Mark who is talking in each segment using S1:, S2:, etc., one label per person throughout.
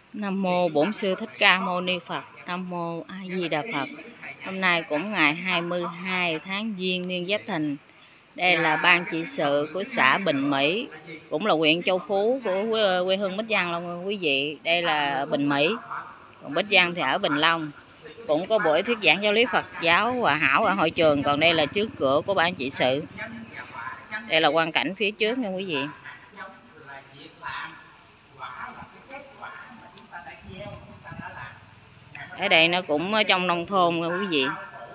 S1: Nam mô Bổn Sư Thích Ca Mâu Ni Phật. Nam mô A Di Đà Phật. Hôm nay cũng ngày 22 tháng Giêng niên Giáp Thìn. Đây là ban trị sự của xã Bình Mỹ, cũng là huyện Châu Phú của quê hương Bích Giang luôn quý vị. Đây là Bình Mỹ, còn Bích Giang thì ở Bình Long. Cũng có buổi thuyết giảng giáo lý Phật giáo hòa hảo ở hội trường. Còn đây là trước cửa của ban trị sự. Đây là quang cảnh phía trước nha quý vị. Ở đây nó cũng ở trong nông thôn nha quý vị.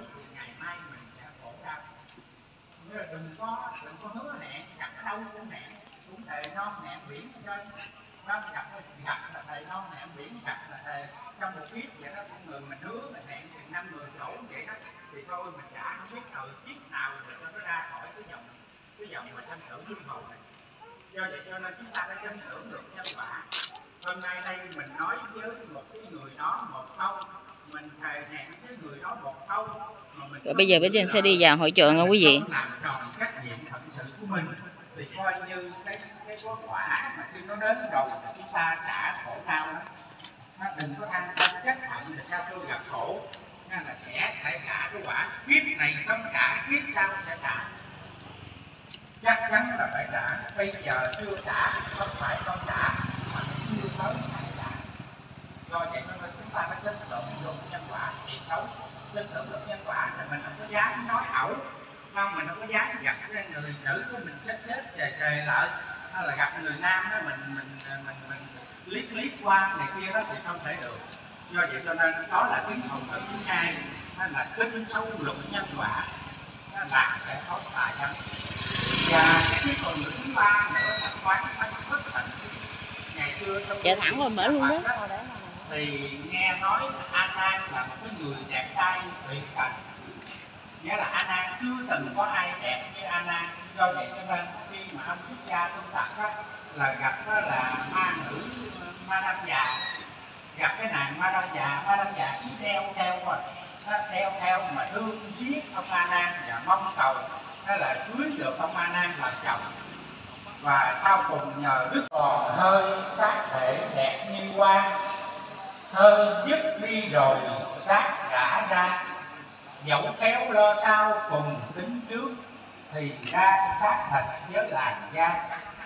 S2: Trong một kiếp vậy đó, con người mình hứa mình hẹn chừng 5-10 chỗ vậy đó, thì thôi mình chả không biết thời kiếp nào để cho nó ra khỏi cái dòng mà sanh tử luân hồi này. Do vậy cho nên chúng ta phải tin tưởng được nhân quả. Hôm nay đây mình nói với một cái người đó một câu, mình thề hẹn với người đó một câu mà mình.
S1: Rồi bây giờ bên trên sẽ đi vào hội trường nha quý vị.
S2: Làm tròn trách nhiệm phận sự của mình thì coi như cái quả mà khi nó đến rồi chúng ta trả khổ đau đó. Đừng có than trách hận là sao tôi gặp khổ, là sẽ phải trả cái quả, kiếp này không trả kiếp sau sẽ trả, chắc chắn là phải trả. Bây giờ chưa trả không phải không trả mà chưa tới phải trả. Do vậy nên chúng ta phải tin tưởng được nhân quả truyền thống, tin tưởng được nhân quả thì mình không có dám nói ẩu, không, mình không có dám gặp cái người nữ của mình xếp xề lại, hay là gặp người nam đó mình liếc qua này kia đó thì không thể được. Do vậy cho nên đó là tiếng hồng ngữ thứ hai, đó là tin sâu luật nhân quả, đó là sẽ có tài nhân. Và cái tiếng hồng ngữ thứ ba nữa là quán thanh bất tịnh. Ngày xưa trong
S1: thẳng qua mở luôn đó.
S2: Thì nghe nói là A Nan là một cái người đẹp trai tuyệt cảnh, nghĩa là A Nan chưa từng có ai đẹp như A Nan. Do vậy cho nên khi mà ông xuất gia tu tập đó là gặp đó là ma nữ Ma Đăng Già, gặp cái nàng Ma Đăng Già cứ đeo theo mà thương giết ông A Nan và mong cầu đó là cưới được ông A Nan làm chồng. Và sau cùng nhờ đức còn hơi xác thể đẹp như hoa, hơi dứt đi rồi xác đã ra, dẫu kéo lo sau cùng tính trước thì ra xác thật với làn da.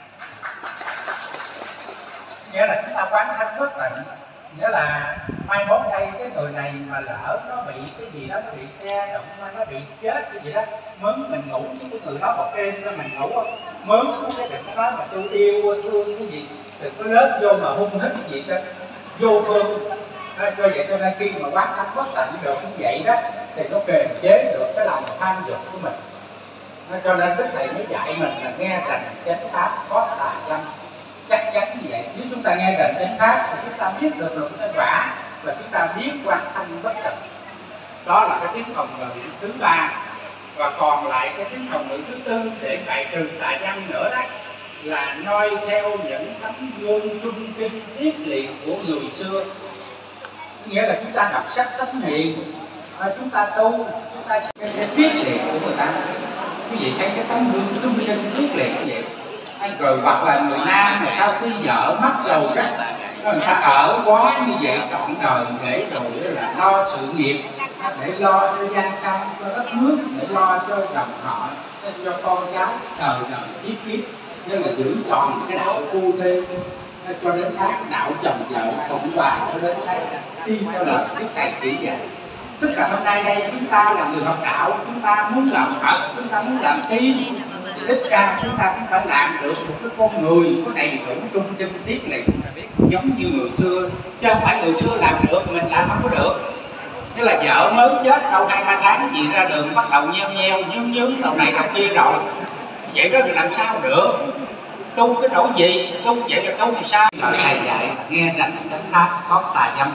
S2: Nghĩa là chúng ta quán thân bất tịnh, nghĩa là mai mốt đây cái người này mà lỡ nó bị cái gì đó, nó bị xe đụng, nó bị chết cái gì đó, mướn mình ngủ với cái người đó một đêm đó mình ngủ không, mướn cái đừng có nói mà tôi yêu thương cái gì, đừng có lớp vô mà hung hít cái gì đó, vô thương. Do vậy cho nên khi mà quán thân bất tịnh được như vậy đó thì nó kiềm chế được cái lòng tham dục của mình. Cho nên Đức Thầy mới dạy mình là nghe rành chánh pháp thoát tà dâm. Chắc chắn như vậy, nếu chúng ta nghe rành chánh pháp thì chúng ta biết được nhân quả và chúng ta biết quan thân bất tịnh. Đó là cái tiếng hồng ngữ thứ ba. Và còn lại cái tiếng hồng ngữ thứ tư để bài trừ tà dâm nữa đó là noi theo những tấm gương trung trinh tiết liệt của người xưa. Nghĩa là chúng ta đọc sách Thánh Hiền, chúng ta tu, chúng ta sẽ cái tiết liệt của người ta. Quý vị thấy cái tấm gương trung trinh tiết liệt như vậy. Rồi hoặc là người nam mà sau khi vợ mất rồi đó, người ta ở quá như vậy trọn đời để rồi là lo sự nghiệp, để lo cho danh xanh, cho đất nước, để lo cho dòng họ, cho con cháu đời tiếp tiếp, nên là giữ tròn cái đạo phu thê cho đến tháng, đạo chồng vợ thuận hòa cho đến tháng, y theo lời Đức Thầy chỉ dạy. Tức là hôm nay đây chúng ta là người học đạo, chúng ta muốn làm Phật, chúng ta muốn làm tiên, thì ít ra chúng ta cũng phải làm được một cái con người có đầy đủ trung trinh tiết liệt giống như người xưa, chứ không phải người xưa làm được mình làm không có được. Thế là vợ mới chết đâu 2-3 tháng gì ra đường bắt đầu nheo nhướng đầu này đầu kia rồi, vậy đó thì làm sao được? Tu cái chỗ gì? Tu vậy là tu làm sao? Mà Thầy dạy là nghe rành chánh pháp thoát tà dâm.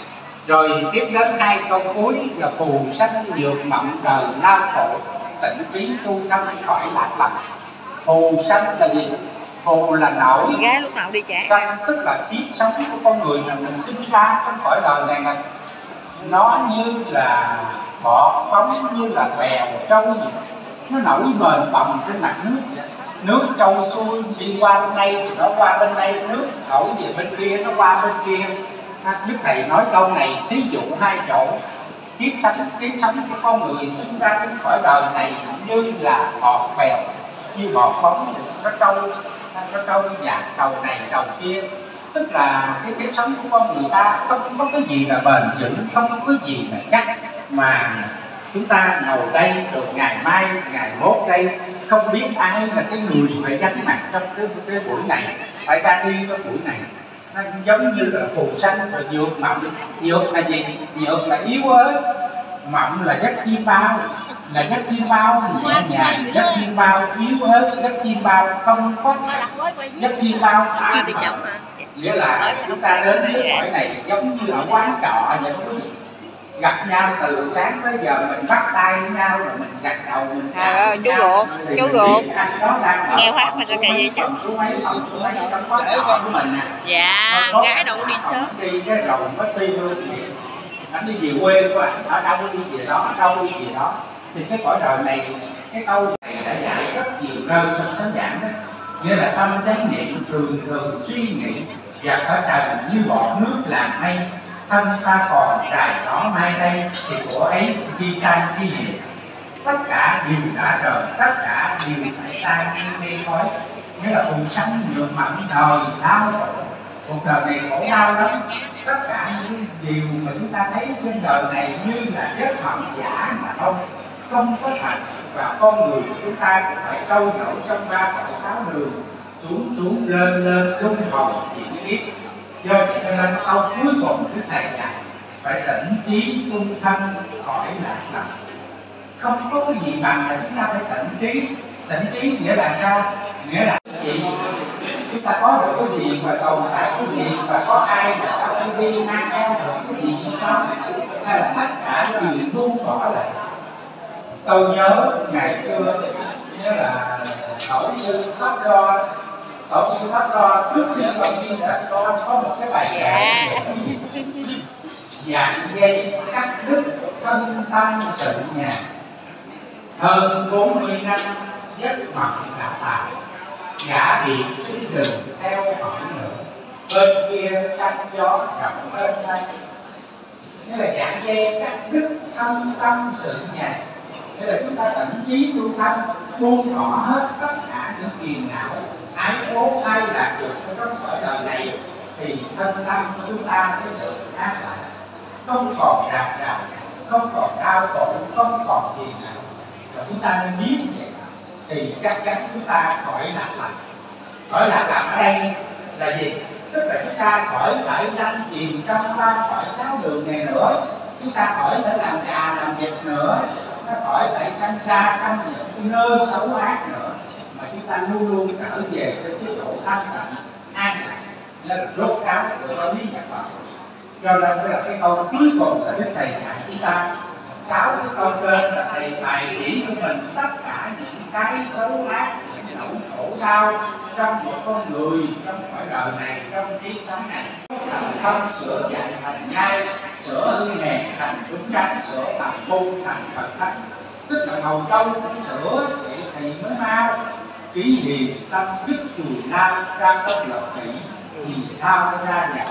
S2: Rồi tiếp đến 2 câu cuối là phù sanh nhược mộng đời lao khổ, tịnh trí tu thân khỏi lạc lầm. Phù sanh là gì? Phù là nổi,
S1: lúc nào đi trả.
S2: sanh tức là kiếp sống của con người mình sinh ra trong cõi đời này nè. Nó như là bọt bóng, như là bèo trâu vậy, nó nổi bền bồng trên mặt nước vậy. Nước trôi xuôi đi qua bên đây thì nó qua bên đây, nước thổi về bên kia nó qua bên kia. Đức Thầy nói câu này thí dụ hai chỗ. Kiếp sống của con người sinh ra trên cõi đời này như là bọt bèo, như bọt bóng, nó trâu nhạt đầu này đầu kia. Tức là cái kiếp sống của con người ta không có cái gì là bền vững, không có gì là chắc, mà chúng ta ngồi đây rồi ngày mai ngày mốt đây không biết ai là cái người phải gánh mặt trong cái buổi này, phải ra đi trong buổi này. Nó giống như là phù sanh và dược mậm. Dược là gì? Dược là yếu ớt, mậm là giấc chim bao, là giấc chim bao nhẹ nhàng, giấc chim bao yếu ớt, giấc chim bao không có giấc chim bao nghĩa là chúng ta đến cái cõi này giống như ở quán trọ vậy, không có gì. Gặp nhau từ sáng tới giờ mình bắt tay nhau rồi mình gật đầu mình
S1: chú ruột nghe phát mà sao kỳ vậy chú?
S2: Số mấy trong quán trọ của mình nè.
S1: Dạ, gái đâu đi sớm.
S2: Đi cái đầu có tim luôn vậy. Anh đi về quê của anh, ở đâu đi về đó, đâu đi về đó. Thì cái cõi đời này, cái câu này đã dạy rất nhiều nơi trong sách giảng đó. Nghĩa là tâm chánh niệm thường thường suy nghĩ và cõi trần như bọt nước làm mây. Thân ta còn rài đó mai đây thì của ấy di tan di diệt. Tất cả đều đã rồi, tất cả đều phải tan như mây khói. Nghĩa là phù sanh nhược mặn đời đau khổ. Cuộc đời này khổ đau lắm. Tất cả những điều mà chúng ta thấy trên đời này như là giấc mộng giả mà thôi, không có thật. Và con người của chúng ta cũng phải trôi nổi trong ba cõi sáu đường, xuống lên luân hồi thiện kiếp. Do vậy cho nên câu cuối cùng Đức Thầy dạy phải tỉnh trí tung thân khỏi lạc lầm. Không có cái gì bằng là chúng ta phải tỉnh trí. Tỉnh trí nghĩa là sao? Nghĩa là gì? Chúng ta có được cái gì và tồn tại cái gì và có ai mà sau khi đi mang theo được cái gì không? Hay là tất cả đều buông bỏ lại. Tôi nhớ ngày xưa nhớ là tổ sư Pháp Đo trước khi vào Di Đà có một cái bài giảng dạng dây cắt đứt thân tâm sự nhà. Hơn 40 năm giấc mộng đã tạo, giả biệt xin đừng theo hỏi nữa. Bên kia canh gió rộng bên đây. Nghĩa là dạng dây cắt đứt thân tâm sự nhà. Nghĩa là chúng ta tận trí tu thân, buông bỏ hết tất cả những phiền não, ái ố ai lạc được trong cõi đời này, thì thân tâm của chúng ta sẽ được an lại, không còn rạp rạp, không còn đau khổ, không còn phiền não. Và chúng ta nên biết vậy thì chắc chắn chúng ta khỏi lạc lầm. Khỏi lạc lầm ở đây là gì? Tức là chúng ta khỏi phải đắm chìm trong ba cõi sáu đường này nữa. Chúng ta khỏi phải làm gà làm vịt nữa. Chúng ta khỏi phải sanh ra trong những cái nơi xấu ác nữa, mà chúng ta luôn luôn trở về với cái chỗ thanh tịnh an lạc, nên là rốt ráo được có lý nhập Phật. Cho nên đó là cái câu cuối cùng là Đức Thầy dạy chúng ta 6 cái câu trên là Thầy bày chỉ cho mình tất cả những cái xấu ác, những nỗi khổ đau trong một con người, trong cõi đời này, trong kiếp sống này. Không sửa dạy thành ngay, sửa hư hèn thành đúng đắn, sửa thành ngu thành Phật thánh. Tức là ngồi đâu cũng sửa vậy thì mới mau. Ký hiền tâm đức chùi nam ra công lập kỹ thì thao ra nhập.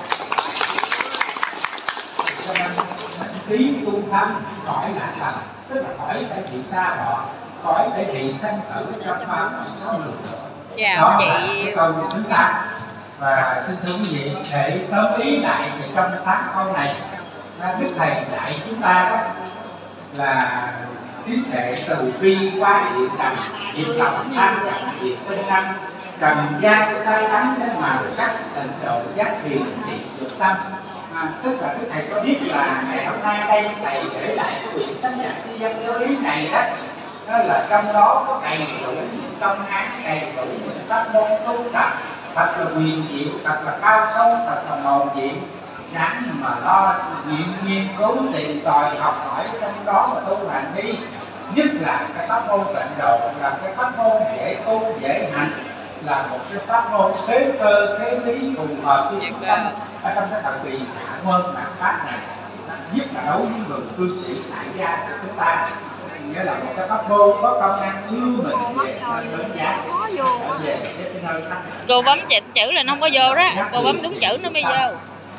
S2: Cho nên trí tu thân khỏi lạc lầm, tức là khỏi phải bị xa đọa, khỏi phải bị sanh tử trong ba cõi sáu đường.
S1: Chào chị.
S2: Cái câu thứ 8. Và xin thưa quý vị, để tóm ý lại về trong 8 câu này, Đức Thầy dạy chúng ta đó là kiến thể từ bi quá hiện đầm, diệt lòng tham vọng diệt tinh năng, trần gian sai đắm đến màu sắc, tịnh độ giác thiền diệt dục tâm. Tức là Đức Thầy có biết là ngày hôm nay đây Thầy để lại cái quyển sách giảng thi văn giáo lý này đó, đó là trong đó có đầy đủ những công án, đầy đủ những pháp môn tu tập thật là huyền diệu, thật là cao sâu, thật là màu nhiệm, ráng mà lo nghiên cứu tìm tòi học hỏi trong đó mà tu hành đi. Nhất là cái pháp môn tịnh độ là cái pháp môn dễ tu dễ hành, là một cái pháp môn thế cơ thế lý phù hợp với chúng ta ở trong cái thời kỳ hạ quân mạt pháp này, nhất là đối với người cư sĩ tại gia của chúng ta. Nghĩa là một cái pháp môn có công năng đưa mình về nơi lớn giá, về cái nơi khác.
S1: Cô bấm chữ là nó không có vô đó, cô bấm đúng chữ nó mới vô.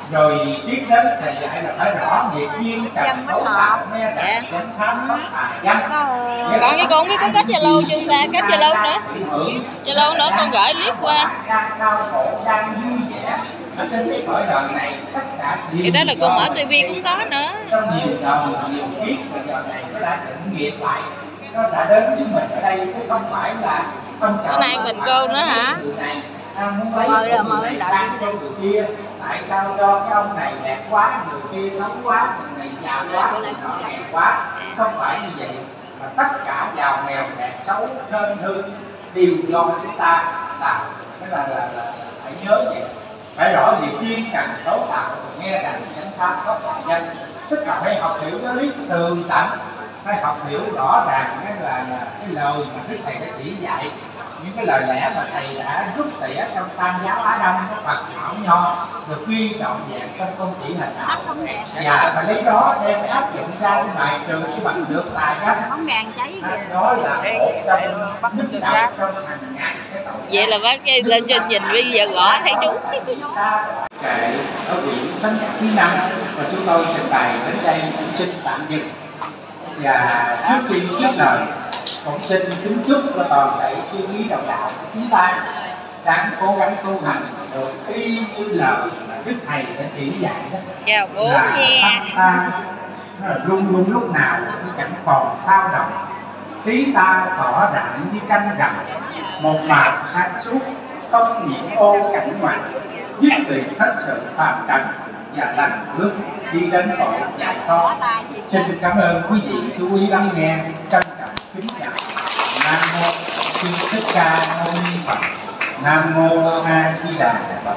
S2: Rồi tiếp đến thầy dạy là phải rõ nghiệp duyên trần cấu tạo nghe trần chánh pháp bất tà dâm.
S1: Còn với con biết có kết Zalo chưa ta? Kết Zalo nữa. Zalo nữa con gửi clip qua.
S2: Đang đau khổ, đang vui vẻ ở trên cái cõi đời này, tất cả
S1: Thì đó là con mở tivi cũng có nữa.
S2: trong nhiều đời nhiều kiếp mà giờ này nó đã định nghiệp lại, nó đã đến với mình ở đây chứ không phải là không chào.
S1: Bữa nay mình cô nữa hả?
S2: Mời rồi mời lại người kia. Tại sao cho cái ông này đẹp quá, người kia xấu quá, người này giàu quá, người nọ nghèo quá? Không phải như vậy, mà tất cả giàu nghèo đẹp xấu hơn hư đều do chúng ta tạo. Cái là phải nhớ vậy, phải rõ việc duyên cần cấu tạo, nghe rằng chánh pháp bất tà dâm. Tức là phải học hiểu cái lý tường tận, phải học hiểu rõ ràng cái là cái lời mà Đức Thầy đã chỉ dạy, những cái lời lẽ mà thầy đã rút tỉa trong Tam giáo Á Đông, cái Phật Thảo Nho được ghi trọn vẹn trong công chỉ hình đạo, và phải lấy đó đem áp dụng ra cái bài trừ chứ bằng được tài dâm. Đó là một trong đức đạo trong hàng ngàn cái tội.
S1: Vậy là bác cái lên trên nhìn bây giờ gõ thấy chú.
S2: Kệ ở quyển Sấm Nhạc thứ 5 và chúng tôi trình bày đến đây cũng xin tạm dừng. Và trước khi tiếp lời, cũng xin kính chúc cho toàn thể chư quý đồng đạo của chúng ta đang cố gắng tu hành được y như lời mà Đức Thầy đã chỉ dạy đó.
S1: Chào bố
S2: là
S1: nha.
S2: ta nó là luôn luôn lúc nào cũng chẳng còn sao động, trí ta tỏ rạng như tranh rằm, một màu sáng suốt không nhiễm ô cảnh ngoại, dứt tuyệt hết sự phàm trần và lành bước đi đến cội giải thoát. Xin cảm ơn quý vị chú ý lắng nghe, trân trọng kính chào. Nam mô Sư Thích Ca Mâu Ni Phật. Nam mô A Di Đà Phật.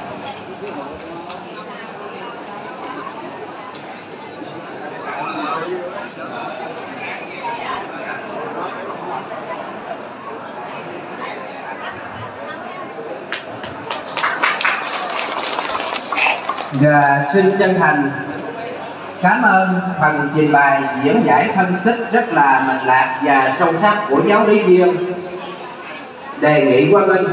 S3: Và xin chân thành cảm ơn phần trình bày diễn giải phân tích rất là mạch lạc và sâu sắc của giáo lý viên. Đề nghị Quang Minh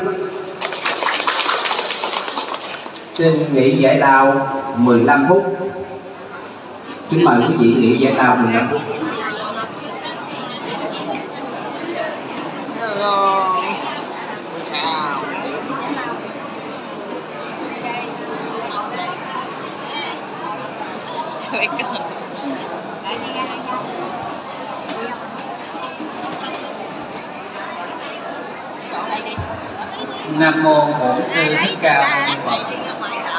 S3: xin nghỉ giải lao 15 phút. Kính mời quý vị nghỉ giải lao 15 phút.
S2: Nam mô Bổn Sư Thích Ca Mâu Ni Phật.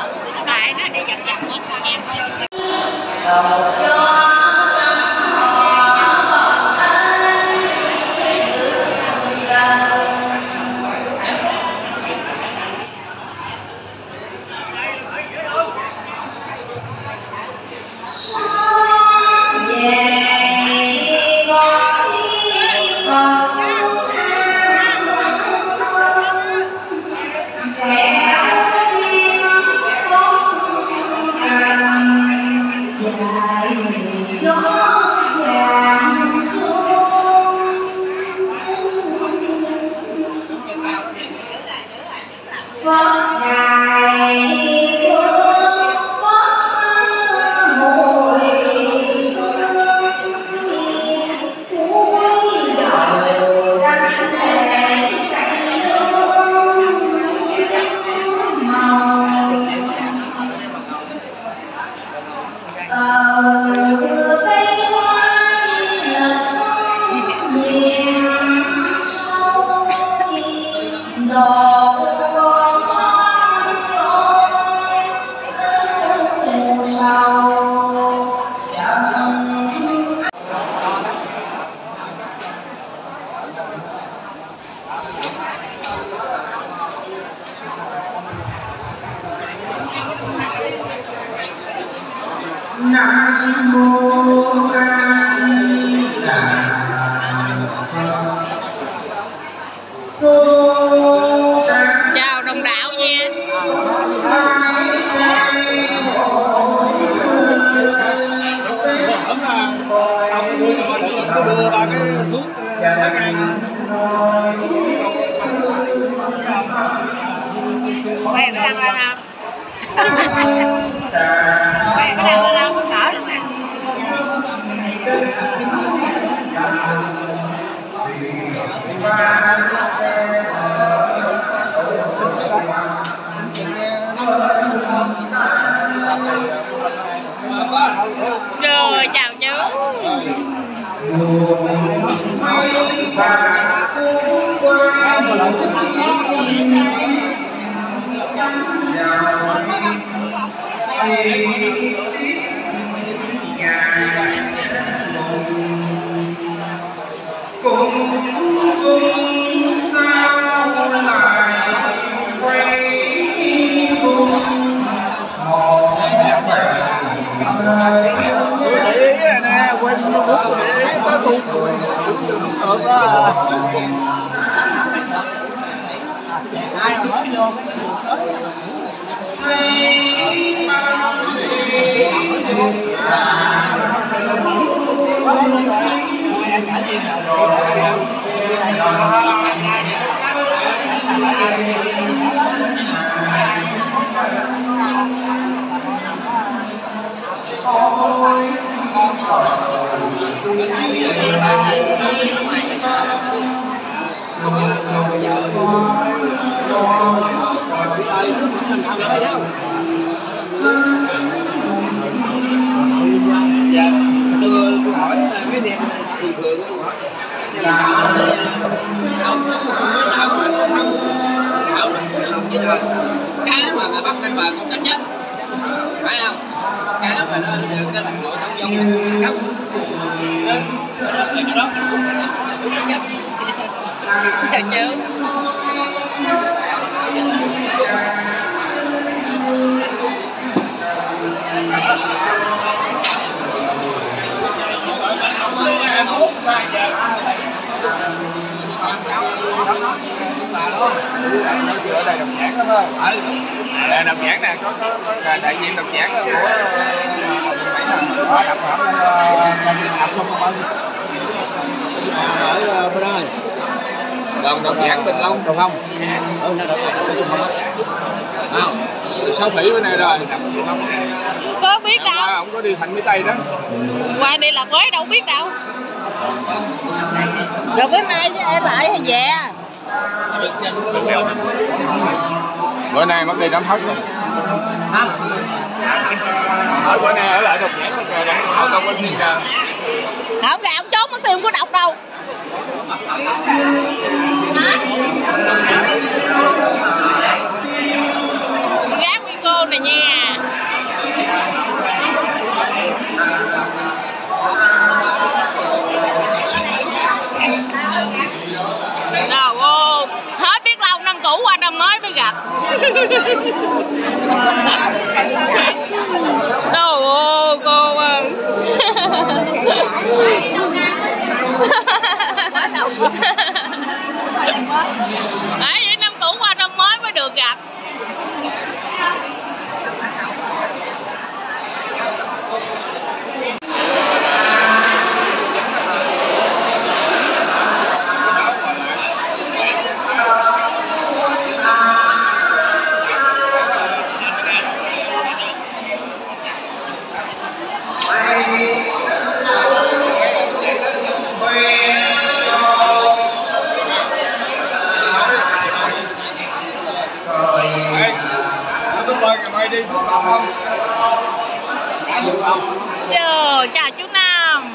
S2: Nam mô A Di Đà Phật.
S1: Chào đồng đạo nha.
S4: Quay đang lên không?
S1: Cái nào là đâu có cỡ đâu mà. Rồi chào chú.
S3: Đưa tôi hỏi mấy anh em thường thường cá mà bắt lên bờ cũng đánh nhất, phải không? Cá mà nó được cái thành nội trong dông nó sống cái đó
S1: Chào chú.
S2: Ở đây đồng nhãn đó thôi. Đây đồng nhãn nè, có đại diện đồng nhãn của đập
S3: ở bên đây.
S2: đồng nhãn Bình Long
S3: Đồng không? Nó đập không?
S2: 6 Mỹ bên này rồi.
S1: Có biết đâu.
S2: Ông có đi Thành Mỹ Tây đó.
S1: Qua đi làm mới đâu biết đâu. Rồi bữa nay với em lại hay về?
S2: Bữa nay mất đi đám thất luôn. Ở bữa nay ở lại đồng nhãn ở đâu có thiên ra.
S1: Không gà ông trốn mất tiền có độc đâu. Gá Quy Cô này nha. Đâu ô, hết biết lâu năm cũ qua năm mới mới gặp. Đâu ô cô ơi. Đấy, vậy năm cũ qua năm mới mới được gặp.
S2: Đi xuống tàu không?
S1: Chào, chào chú Nam.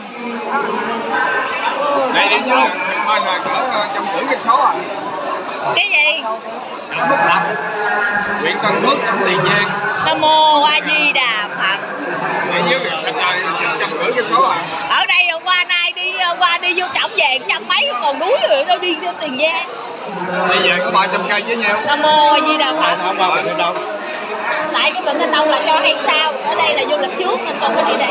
S2: Đây đi chứ, mình là cỡ 150 cây số à.
S1: Cái gì?
S2: Xã Phước Lập, huyện Tân Phước, tỉnh Tiền Giang.
S1: Nam mô A Di Đà Phật.
S2: Đây dưới huyện Sạch Trời 150 cây số à.
S1: Ở đây qua nay đi vô Trọng về 100 mấy còn đuối rồi đâu đi vô Tiền Giang.
S2: Đi về có 300 cây với nhau.
S1: Nam mô A Di Đà Phật.
S2: Không qua Bình Đông.
S1: Tại cái Bình Đông là cho hay sao? Ở đây là du lịch trước nên không có đi đây.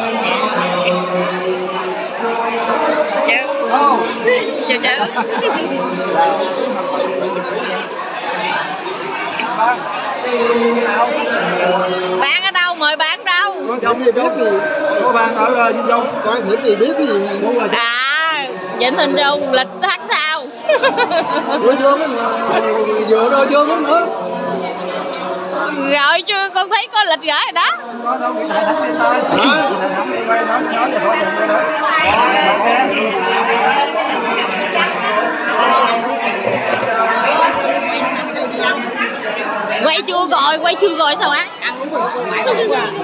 S1: Chào. Chào chú. Bạn ở đâu? Mời bạn đâu?
S3: Trong gì biết gì? Có bạn ở Vinh Dung. Có thử gì biết cái gì?
S1: À, Vịnh Hình Dung lịch tháng sau.
S3: Vừa đôi dương nữa.
S1: Rồi chưa, con thấy có lịch gửi rồi đó.
S4: Có đâu bị thầy thắng đi thôi. Thầy thắng đi quay nói rồi khỏi đừng đây đó.
S1: Quay chưa rồi sao á?
S4: Ăn uống được con mãi đúng quá.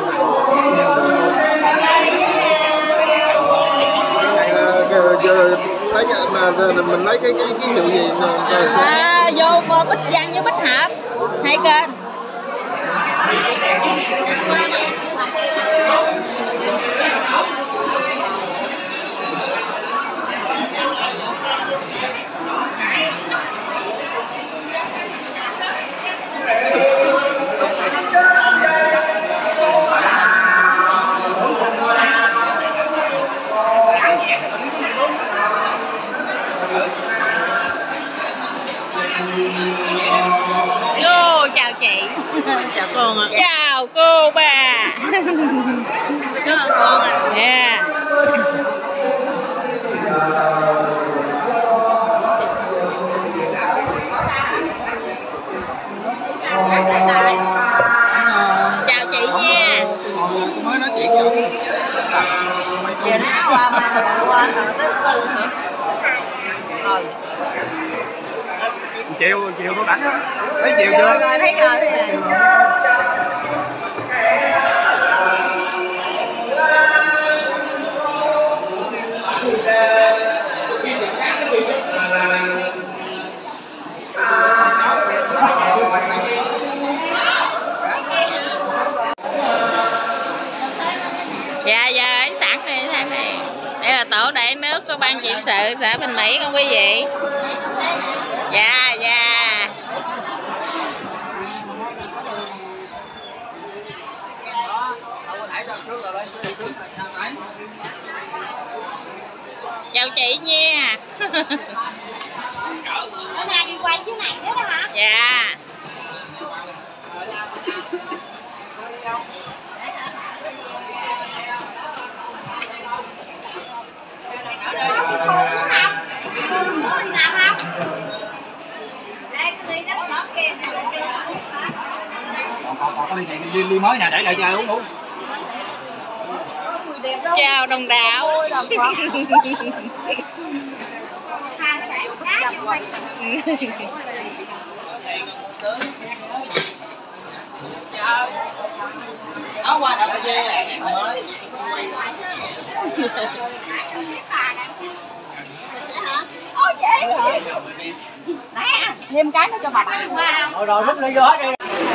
S4: Mình lấy cái hiệu gì
S1: Vô Bích Văn với Bích Hợp hai kênh. Cô chào chị. Chào con ạ. Chào cô bà. Chào con ạ. Yeah. Chào chị nha.
S4: mới nói chuyện rồi.
S5: Giờ nó qua tới school hả?
S4: Chiều nó đẳng á. Thấy chiều chưa?
S5: Rồi thấy rồi.
S1: Dạ sẵn rồi xem này. Đây là tổ đại nước của ban trị sự xã Bình Mỹ con quý vị. Dạ. Chào chị nha.
S5: Bữa nay đi quay dưới này nữa đó hả?
S1: Dạ.
S4: Có ly mới nhà để lại cho uống.
S1: Chào đồng đạo.
S5: Nó qua đợt xe mới. Ôi chị. Nè, thêm cái nữa cho bà bạn qua không?
S4: Rồi rút ly vô hết đi.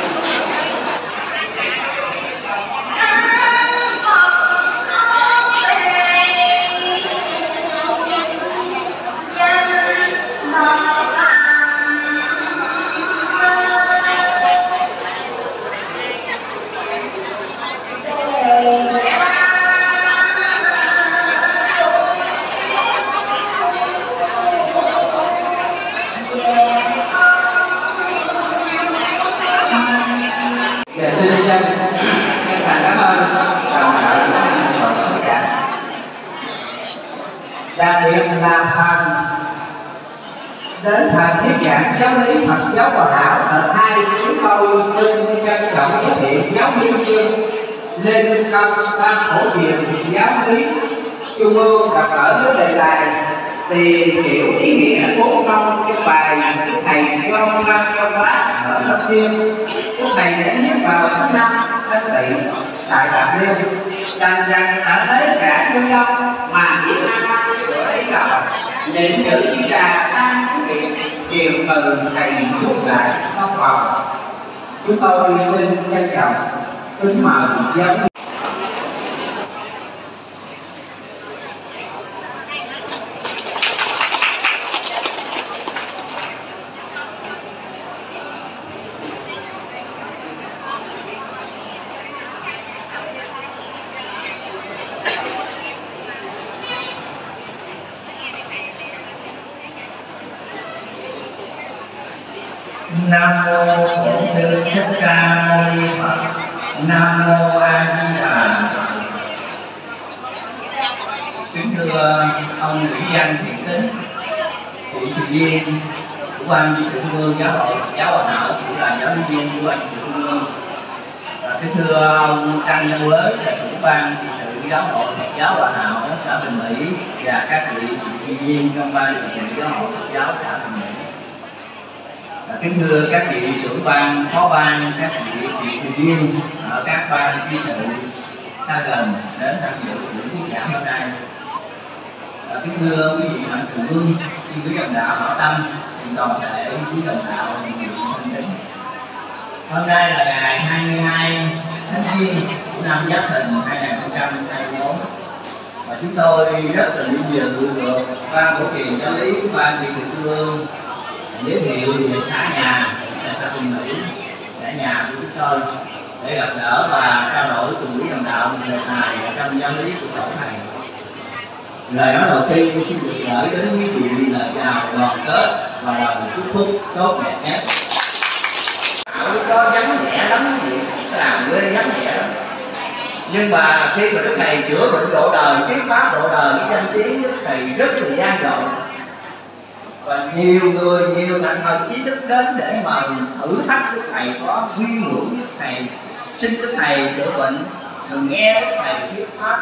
S3: Đặc biệt là phần đến phần thuyết giảng giáo lý Phật giáo Hòa Hảo đợt 2, chúng tôi xin trân trọng giới thiệu giáo lý viên Lê Minh Công, ban phổ viện giáo lý Trung ương gặp gỡ với đề tài tìm hiểu ý nghĩa 4 câu trong bài của thầy John Bác ở Lâm Xuyên. Của thầy đã viết vào tháng 5 Tân Tỵ tại Bạc Liêu, rằng ở thế cả vô sông mà biết sửa ấy đầu định chữ chi đà đang quyết định chiều từ thầy rút lại văn phòng. Chúng tôi xin trân trọng kính mời giáo.
S6: Nam mô Bổn Sư Thích Ca Mâu Ni Phật. Nam mô A Di Đà. Kính thưa ông Nguyễn Văn Thiện Tính, phụ sự viên của ban trị sự Trung ương giáo hội giáo Hòa Hảo, cũng là giáo lý viên của ban trị sự Trung ương. Kính thưa ông Trăng Văn Quế là trưởng ban trị sự giáo hội Phật giáo Hòa Hảo ở xã Bình Mỹ và các vị trị sự viên trong ban trị sự giáo hội Phật giáo xã Bình Mỹ. Kính thưa các vị trưởng ban, phó ban, các vị trị sự viên ở các ban trị sự xa gần đến tham dự buổi thuyết giảng hôm nay. Kính thưa quý vị mạnh thường quân, quý đồng đạo hảo tâm, toàn thể quý đồng đạo nguyện thân kính. Hôm nay là ngày 22 tháng Giêng của năm Giáp Thìn 2024 và chúng tôi rất là vinh dự được ban Bổ Kiền Giáo lý của ban trị sự trung ương giới thiệu về xã nhà tại xã Bình Mỹ, xã nhà của chúng tôi để gặp gỡ và trao đổi cùng quý đồng đạo về này trong giáo lý của tổ này. Lời nói đầu tiên xin được gửi đến quý vị lời chào đoàn kết và lời chúc phúc tốt đẹp nhất. Lúc đó vắng vẻ lắm quý vị, làm quê vắng vẻ lắm. Nhưng mà khi mà Đức Thầy chữa bệnh độ đời, thuyết pháp độ đời, cái danh tiếng Đức Thầy rất là gian dội. Và nhiều người, nhiều thành phần trí thức đến để mà thử thách Đức Thầy, có quy ngưỡng Đức Thầy, xin Đức Thầy chữa bệnh, rồi nghe Đức Thầy thuyết pháp.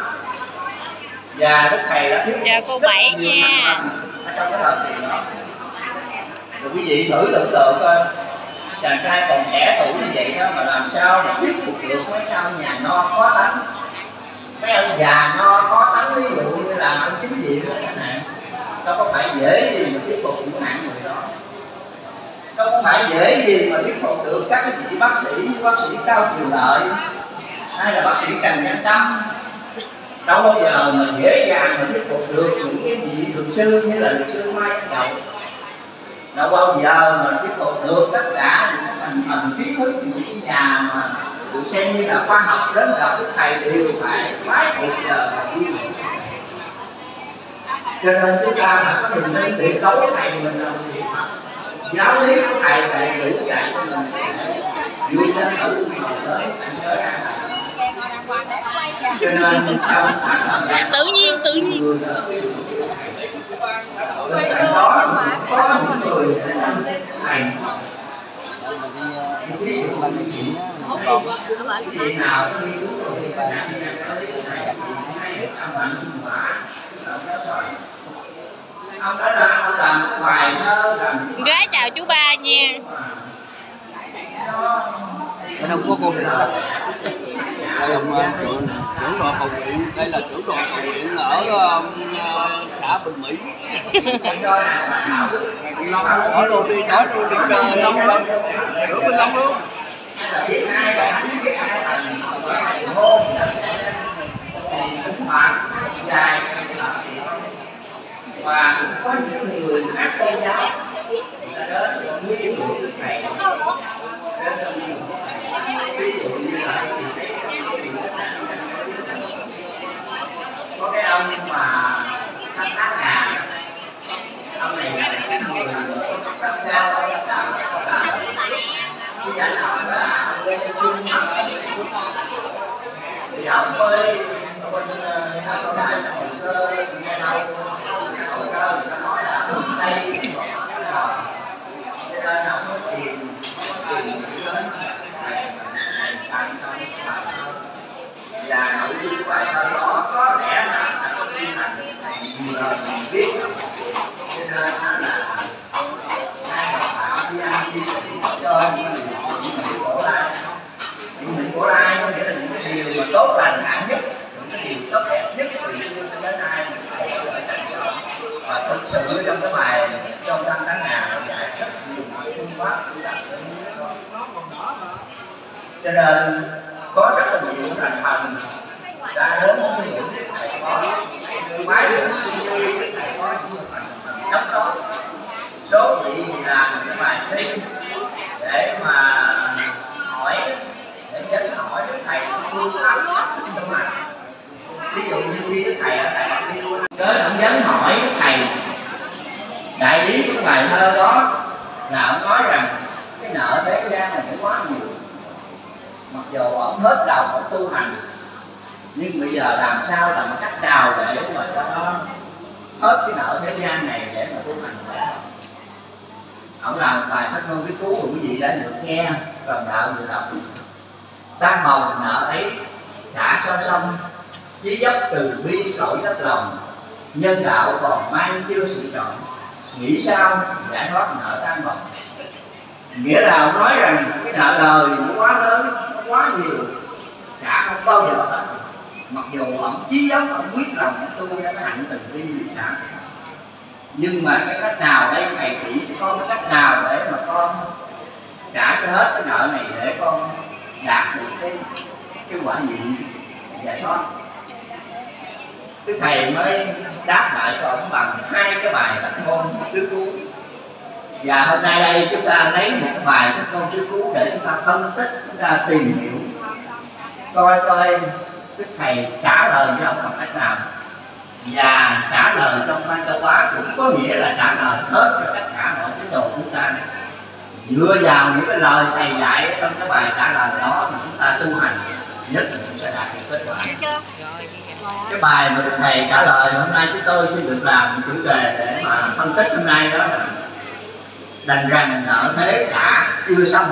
S6: Và Đức Thầy đã thuyết
S1: chào cô Bảy nha.
S6: Trong cái thời kỳ đó. Rồi quý vị thử tưởng tượng coi, chàng trai còn trẻ tuổi như vậy đó mà làm sao mà thuyết phục được mấy ông nhà no khó tánh, mấy ông già no khó tánh, ví dụ như là ông chính viện đó chẳng hạn. Đâu có phải dễ gì mà thuyết phục những hạng người đó. Đâu có phải dễ gì mà thuyết phục được các cái vị bác sĩ như bác sĩ Cao Triều Lợi hay là bác sĩ Trần Văn Tâm. Đâu bao giờ mà dễ dàng mà thuyết phục được những cái vị luật sư như là luật sư Mai Văn Dầu. Đâu bao giờ mà thuyết phục được tất cả những thành phần trí thức, những cái nhà mà được xem như là khoa học đến gặp Đức Thầy đều phải bái phục giờ và duy trì. Cho nên chúng ta phải có niềm tin tuyệt đối với Thầy mình là một việc thật. Giáo lý của Thầy là giữ dạy cho mình vui sinh tử tới cảnh giới an lạc. Cho nên trong
S1: tự nhiên
S6: bên cạnh đó có những người Thầy ví dụ là cái gì nào khi chúng tôi đi nạn Thầy ông bạn sinh hỏa ông đó là ông làm cái bài thơ làm
S1: gái chào chú ba nha.
S4: Ở đâu có cô này đâu. Đây là trưởng đoàn cầu nguyện, đây là trưởng đoàn cầu nguyện ở xã Bình Mỹ. Nói luôn đi chơi Long luôn, rửa bên Long luôn.
S6: Và cũng có những người khác tôn giáo đã đến nguyên của Đức Thầy. Ví dụ như là có cái ông mà thắt ngà, ông này là cái người sắp giao đạo cái giải đạo là ông thì ông ơi bên sau này là hồ sơ nghe đâu hồ sơ người ta nói là đây cho nên ông có tiền đến và nội dung của bài thơ đó có lẽ là có ghi thành nhiều lời mình viết, cho nên là hai đồng phạm đi ăn đi cho những người cổ lai. Những người cổ lai có nghĩa là những cái điều mà tốt lành hạng nhất, những cái điều tốt đẹp nhất từ xưa cho đến nay phải có lợi ích đó. Và thực sự trong cái bài trong Thanh Tháng Ngà dạy rất nhiều phương pháp để làm cho cho nên có rất là nhiều thành phần đã đến với những thầy có máy được thầy có trong đó số vị thì làm cái bài thi để mà hỏi để vấn hỏi Đức Thầy phương pháp trong này. Ví dụ như khi Đức Thầy ở Đại Bạch Liên đến ông vấn hỏi Đức Thầy đại ý của bài thơ đó là ông nói rằng cái nợ thế gian là phải quá nhiều. Mặc dù ông hết đầu ông tu hành, nhưng bây giờ làm sao là một cách nào để mà cho nó hết cái nợ thế gian này để mà tu hành ra. Ông làm bài Pháp Môn Viết Cứu của quý vị đã được nghe, đồng đạo vừa đọc. Tan hồng nợ ấy trả sao xong, chí dốc từ bi cõi đất lòng, nhân đạo còn mang chưa sự chọn, nghĩ sao giải thoát nợ tan hồng. Nghĩa là ông nói rằng cái nợ đời nó quá lớn, nó quá nhiều, trả không bao giờ hết. Mặc dù ông chí dốc, ông quyết lòng ông tu ra cái hạnh từ bi vì sao, nhưng mà cái cách nào đây thầy chỉ cho con cái cách nào để mà con trả cho hết cái nợ này để con đạt được cái quả vị giải thoát. Cái thầy mới đáp lại cho ông bằng 2 cái bài Pháp môn tứ cứu. Và hôm nay đây chúng ta lấy một bài Pháp môn tứ cứu để chúng ta phân tích, chúng ta tìm hiểu coi cái thầy trả lời cho ông bằng cách nào. Và trả lời trong Ban Châu Bá cũng có nghĩa là trả lời hết cho tất cả mọi tín đồ chúng ta. Dựa vào những cái lời thầy dạy trong cái bài trả lời đó mà chúng ta tu hành nhất định sẽ đạt được kết quả. Cái bài mà thầy trả lời hôm nay chúng tôi xin được làm chủ đề để mà phân tích hôm nay đó là đành rằng nợ thế đã chưa xong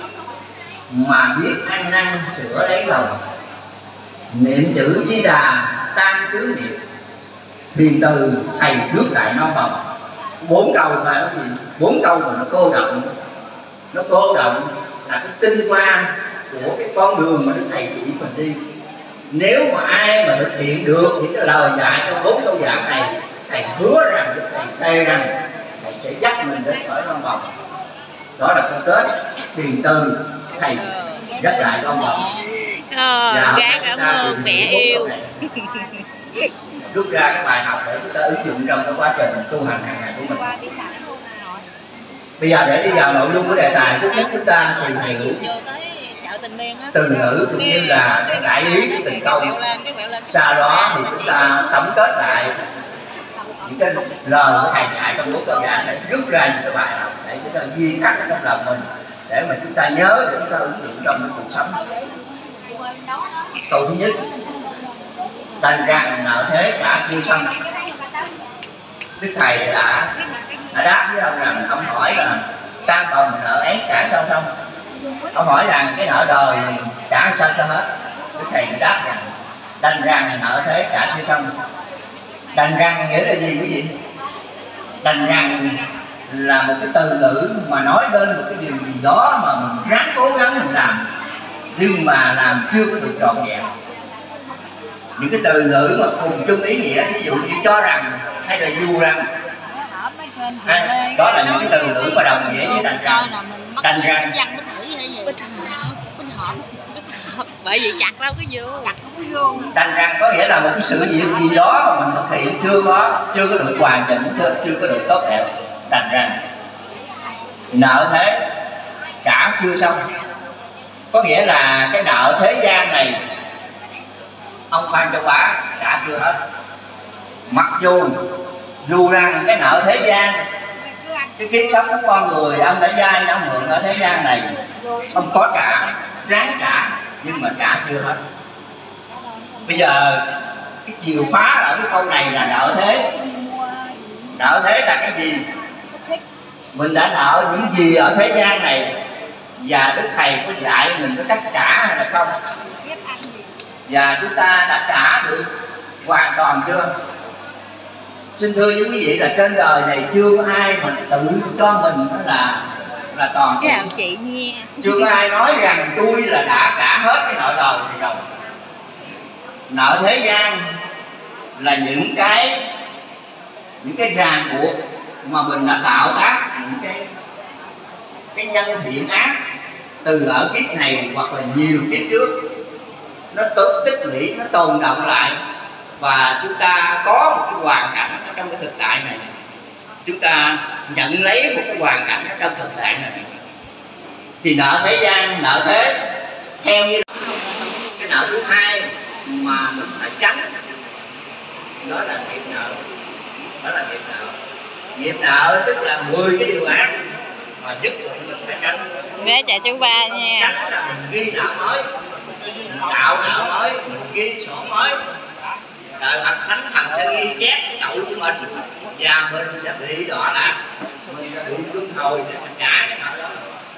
S6: mà biết ăn năn sửa lấy lòng, niệm chữ Di Đà tan chướng nghiệp, thiền từ thầy trước đại non bồng. 4 câu là cái gì? 4 câu mà nó cô động, nó cô động là cái tinh hoa của cái con đường mà Đức Thầy chỉ mình đi. Nếu mà ai mà thực hiện được những cái lời dạy trong 4 câu giảng này, thầy hứa rằng, Đức Thầy thề rằng thầy sẽ dắt mình đến cõi non bồng. Đó là câu kết thiền từ thầy dắt lại non bồng.
S1: Gái cảm ơn mẹ yêu.
S6: Rút ra cái bài học để chúng ta ứng dụng trong cái quá trình tu hành hàng ngày của mình. Bây giờ để đi vào nội dung của đề tài, trước nhất chúng ta tìm hiểu từ ngữ cũng như là cái đại lý của từng câu. Sau đó thì chúng ta tổng kết lại những cái lời của thầy dạy trong 4 câu giảng để rút ra những cái bài học để chúng ta ghi khắc trong lòng mình, để mà chúng ta nhớ, để chúng ta ứng dụng trong cái cuộc sống. Câu thứ nhất, đành rằng nợ thế đã chưa xong. Đức Thầy đã đáp với ông rằng, ông hỏi là tan hồng nợ ấy trả sao xong. Ông hỏi rằng cái nợ đời này trả sao cho hết. Đức Thầy đã đáp rằng đành rằng nợ thế trả chưa xong. Đành rằng nghĩa là gì quý vị? Đành rằng là một cái từ ngữ mà nói lên một cái điều gì đó mà mình ráng cố gắng mình làm, nhưng mà làm chưa có được trọn vẹn. Những cái từ ngữ mà cùng chung ý nghĩa, ví dụ như cho rằng hay là dù rằng, đó là những cái từ ngữ mà đồng nghĩa với đành rằng. Đành rằng
S1: bởi vì chặt đâu có vô.
S6: Đành rằng có nghĩa là một cái sự việc gì đó mà mình thực hiện chưa có được hoàn chỉnh, chưa có được tốt đẹp. Đành rằng nợ thế trả chưa xong, có nghĩa là cái nợ thế gian này ông Phan Châu Bá trả chưa hết. Mặc dù rằng cái nợ thế gian, cái kiếp sống của con người ông đã vay đã mượn ở thế gian này, ông có trả, ráng trả, nhưng mà trả chưa hết. Bây giờ cái chìa khóa ở cái câu này là nợ thế. Nợ thế là cái gì? Mình đã nợ những gì ở thế gian này, và Đức Thầy có dạy mình có cách trả hay là không? Và chúng ta đã trả được hoàn toàn chưa? Xin thưa với quý vị là trên đời này chưa có ai mà tự cho mình là toàn
S1: chào chị nghe.
S6: Chưa có ai nói rằng tôi là đã trả hết cái nợ đời này rồi. Nợ thế gian là những cái ràng buộc mà mình đã tạo tác, những cái nhân thiện ác từ ở kiếp này hoặc là nhiều kiếp trước, nó tích lũy, nó tồn đọng lại, và chúng ta có một cái hoàn cảnh ở trong cái thực tại này, chúng ta nhận lấy một cái hoàn cảnh ở trong thực tại này, thì nợ thế gian, nợ thế theo như cái nợ thứ hai mà mình phải tránh, đó là nghiệp nợ. Đó là nghiệp nợ. Nghiệp nợ tức là 10 cái điều ác mà nhất định mình phải tránh.
S1: Bé chào chú Ba nha.
S6: Tránh là mình ghi nợ mới, mình tạo nợ mới, mình ghi sổ mới. Đời Phật Thánh Thần sẽ ghi chép cái tội của mình, và mình sẽ bị đọa lạc, mình sẽ bị luân hồi để mình trả cái nợ đó.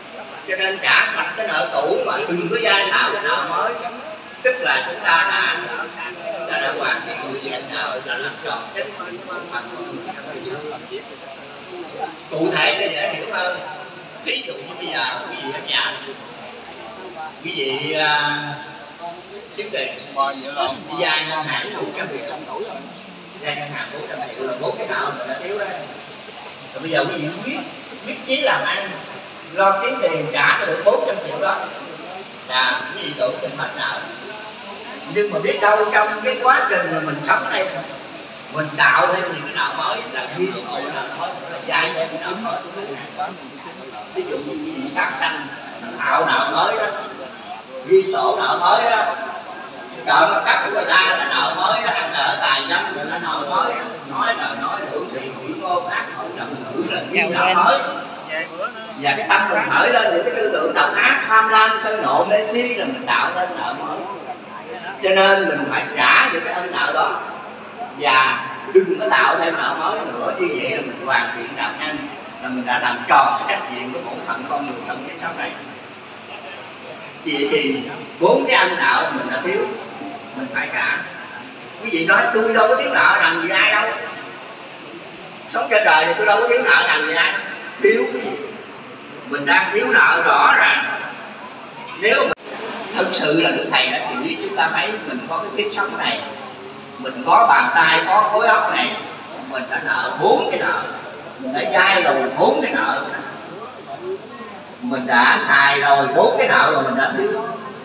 S6: cho nên trả sạch cái nợ cũ mà đừng có vay nợ cái nợ mới, tức là chúng ta đã hoàn thiện được nhận nợ, là làm tròn trách nhiệm của phần của người trong đời sống. Cụ thể cho dễ hiểu hơn, ví dụ như bây giờ quý vị ở nhà, quý vị kiếm tiền đi vay ngân hàng 400 triệu, vay ngân hàng 400 triệu là 4 cái nợ mình đã thiếu đấy. Rồi bây giờ quý vị quyết chí làm ăn, lo kiếm tiền trả cho được 400 triệu đó, là quý vị tưởng mình hết nợ. Nhưng mà biết đâu trong cái quá trình mà mình sống đây, mình tạo thêm những cái nợ mới, là ghi sổ nợ mới, là dạy thêm nợ mới. Ví dụ như quý vị sát sanh tạo nợ mới đó, ghi sổ nợ mới đó, chợ nó cắt của người ta là nợ mới đó, ăn nợ tài dâm là nợ mới đó, nói hữu thị quỷ ngôn ác khẩu giận ngữ là ghi nợ mới. Và cái tâm mình khởi lên những cái tư tưởng độc ác, tham lam, sân nộ, mê si là mình tạo lên nợ mới. Cho nên mình phải trả những cái ân nợ đó, và đừng có tạo thêm nợ mới nữa. Như vậy là mình hoàn thiện đạo nhân, là mình đã làm tròn cái trách nhiệm của bổn phận con người trong cái sống này. Vì vậy thì 4 cái ân nợ mình đã thiếu, mình phải trả. Quý vị nói tôi đâu có thiếu nợ làm gì ai đâu, sống trên đời thì tôi đâu có thiếu nợ làm gì ai. Thiếu cái gì? Mình đang thiếu nợ rõ ràng. Nếu mình thực sự là Đức Thầy đã chỉ chúng ta thấy mình có cái kiếp sống này, mình có bàn tay, có khối óc này, mình đã nợ 4 cái nợ, mình đã vay rồi 4 cái nợ, mình đã xài rồi 4 cái nợ rồi, mình đã thiếu.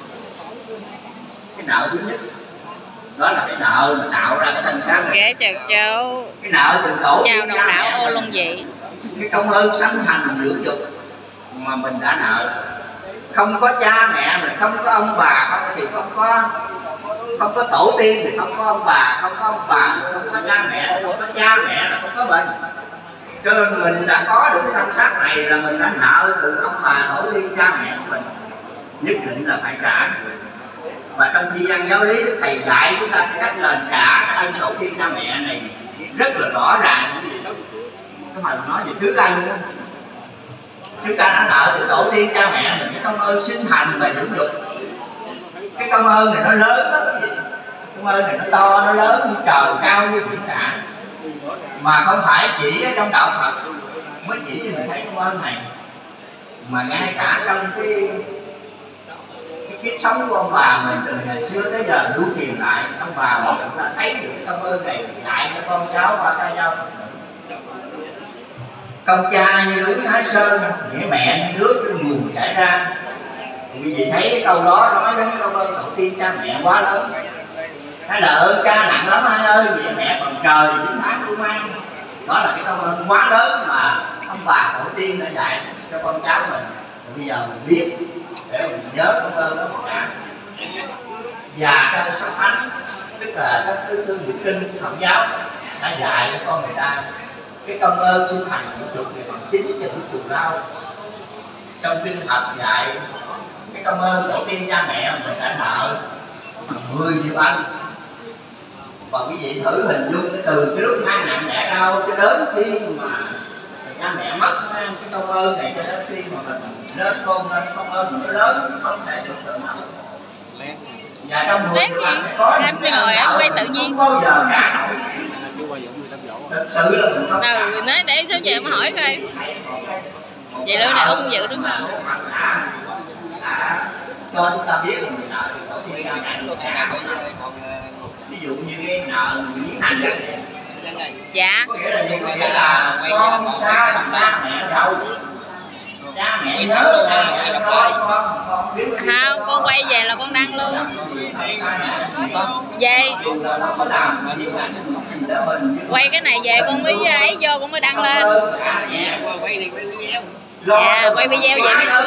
S6: Cái nợ thứ nhất đó là cái nợ mà tạo ra cái thân xác này.
S1: Chào cháu.
S6: Cái nợ từ tổ
S1: chào đồng đạo ô Long Dị.
S6: Cái công ơn sanh thành dưỡng dục mà mình đã nợ. Không có cha mẹ mình, không có ông bà, không thì không có tổ tiên thì không có ông bà, không có ông bà thì không có cha mẹ, không có cha mẹ là không có mình. Cho nên mình đã có được cái thân xác này là mình đã nợ từ ông bà, tổ tiên, cha mẹ của mình, nhất định là phải trả. Và trong khi văn giáo lý Đức Thầy dạy chúng ta cái cách nền trả cái ân tổ tiên cha mẹ này rất là rõ ràng. Cái mà nói về tứ ân đó, chúng ta đã nợ từ tổ tiên cha mẹ mình cái công ơn sinh thành và dưỡng dục. Cái công ơn này nó lớn lắm quý vị, công ơn này nó to, nó lớn như trời cao, như biển cả, mà không phải chỉ ở trong đạo Phật mới chỉ cho mình thấy công ơn này, mà ngay cả trong cái kiếp sống của ông bà mình từ ngày xưa tới giờ lưu truyền lại, ông bà mình cũng đã thấy được công ơn này, dạy cho con cháu qua ca dao. Công cha như núi Thái Sơn, nghĩa mẹ như nước trên nguồn chảy ra. Quý vị thấy cái câu đó nói đến cái công ơn tổ tiên cha mẹ quá lớn. Hay là ơn cha nặng lắm ai ơi, nghĩa mẹ còn trời 9 tháng tôi mang. Đó là cái công ơn quá lớn mà ông bà tổ tiên đã dạy cho con cháu mình. Bây giờ mình biết để mình nhớ công ơn đó mình trả. Và trong sách thánh, tức là sách Tứ Thư Nhị Kinh của Phật giáo, đã dạy cho con người ta cái công ơn sinh thành của chuột này bằng 9 chữ chuột đau. Trong kinh Phật dạy cái công ơn tổ tiên cha mẹ mình đã nợ bằng 10 triệu ân. Và quý vị thử hình dung cái từ cái lúc mang nặng đẻ đau cho đến khi mà cha mẹ mất, cái công ơn này cho đến khi mà mình lớn khôn lên, công ơn mình nó lớn không thể tưởng tượng nổi. Và trong 10 triệu ân có những cái ân quay tự nhiên không bao giờ trả nổi. Thực sự là mình không
S1: nói để số giờ mà hỏi coi. Vậy luôn này ông dự đúng không?
S6: Cho chúng ta biết là mình nợ thì tổ tiên cha mẹ nó trả. Ví dụ như cái nợ miễn hành vậy.
S1: Dạ.
S6: Có nghĩa là gì? Có nghĩa là con xa cha mẹ đâu. Cha mẹ nhớ cha mẹ con biết.
S1: Không, con quay về là con đăng luôn. Về. Quay cái này về con mới ấy vô con mới đăng lên. Dạ, quay video vậy mới.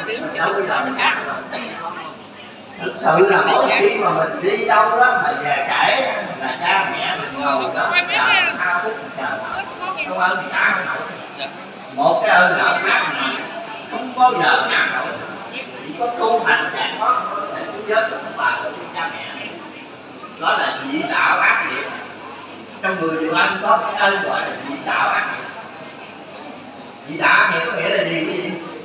S6: Thực sự là mỗi khi mà mình đi đâu đó mà về kể là cha mẹ mình ngồi đó chờ thao thức chờ công ơn thì trả không nổi. Một cái ơn nợ khác mà không bao giờ trả nổi, chỉ có tu hành giải thoát có thể cứu vớt của bà của cha mẹ. Đó là dị tạo ác nghiệp. Trong 10 điều ân có cái ân gọi là dị tạo ác nghiệp. Dị tạo ác nghiệp có nghĩa là gì quý vị?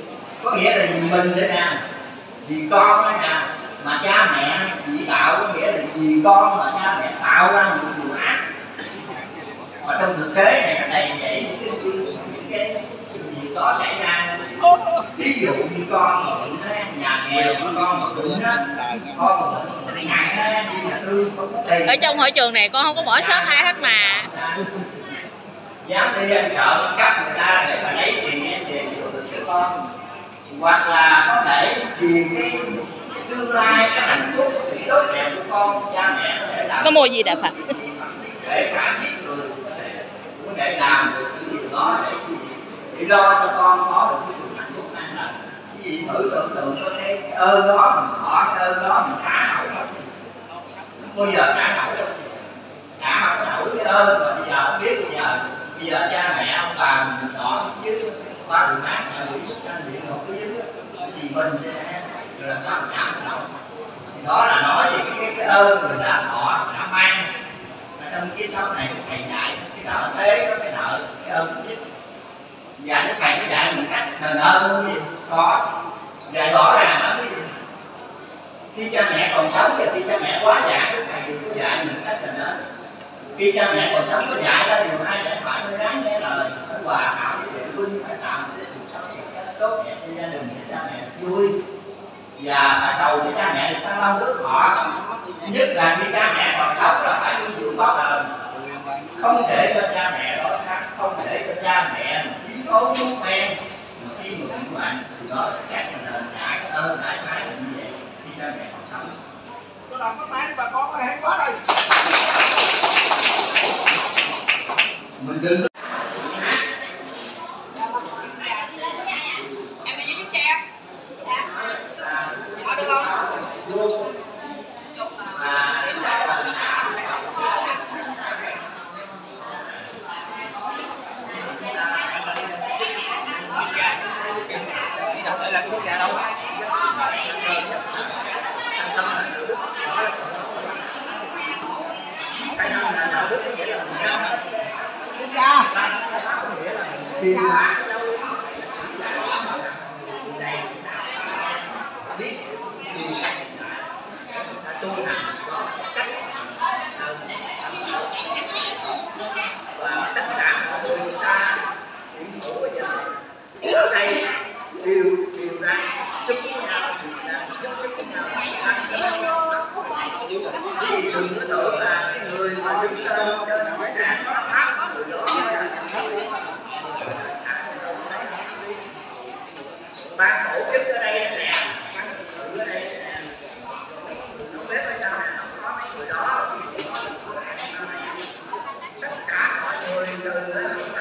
S6: có nghĩa là vì mình nữa nè, vì con đó nè, mà cha mẹ chỉ tạo, có nghĩa là vì con mà cha mẹ tạo ra những điều ác. Mà trong thực tế này nó đầy dẫy những cái sự việc đó xảy ra. Ví dụ như con mà bệnh á, nhà nghèo, con mà bệnh á, con mà bệnh nặng á, đi nhà tư không có tiền.
S1: Ở trong hội trường này con không có bỏ sót ai hết mà.
S6: Dám đi ăn chợ cắt người ta để mà lấy tiền em về chữa được cho con. Hoặc là có thể vì cái tương lai, cái hạnh phúc, sự tốt đẹp của con, cha mẹ có thể làm.
S1: Có mua gì Đà Phật?
S6: Để cả giết người có thể làm được những điều đó để lo cho con có được cái sự hạnh phúc an lành. Cái gì thử tưởng tượng có cái ơn đó mình bỏ, cái ơn đó mình trả nổi không? Không bao giờ trả nổi đâu. Trả không nổi cái ơn mà bây giờ không biết bây giờ cha mẹ ông bà mình bỏ chứ qua đường mát nhà bị xuất tranh điện một cái dưới thì mình thế này rồi làm sao trả nổi. Thì đó là nói về cái ơn mình họ đã mang trong cái sống này thầy dạy cái nợ thế có cái nợ cái ơn nhất. Và cái thầy nó dạy mình cách đền ơn gì có dạy rõ ràng lắm cái gì. Khi cha mẹ còn sống và khi cha mẹ quá già cái thầy đều có dạy mình cách đền ơn. Khi cha mẹ còn sống có dạy ra điều hai để phải mới ráng nghe lời phải hòa hảo với địa huynh, phải tạo cái cuộc sống tốt đẹp cho gia đình cho cha mẹ vui và phải cầu cho cha mẹ được tăng long đức họ. Nhất là khi cha mẹ còn sống là phải nuôi dưỡng tốt đời, không để cho cha mẹ đó khác, không để cho cha mẹ quý thốn nuốt men. Khi mà bệnh hoạn thì đó là các mình đền trả cái ơn đại khái là như vậy khi cha mẹ còn sống.
S2: Tôi làm cái tay đi bà con hay quá rồi.
S6: Mình đừng
S5: Em đi dưới chiếc xe. Có được không?
S6: ban tổ chức ở đây nè, ban tự ở đây nè, không biết ở sao nè, không có mấy người đó, tất cả mọi người từ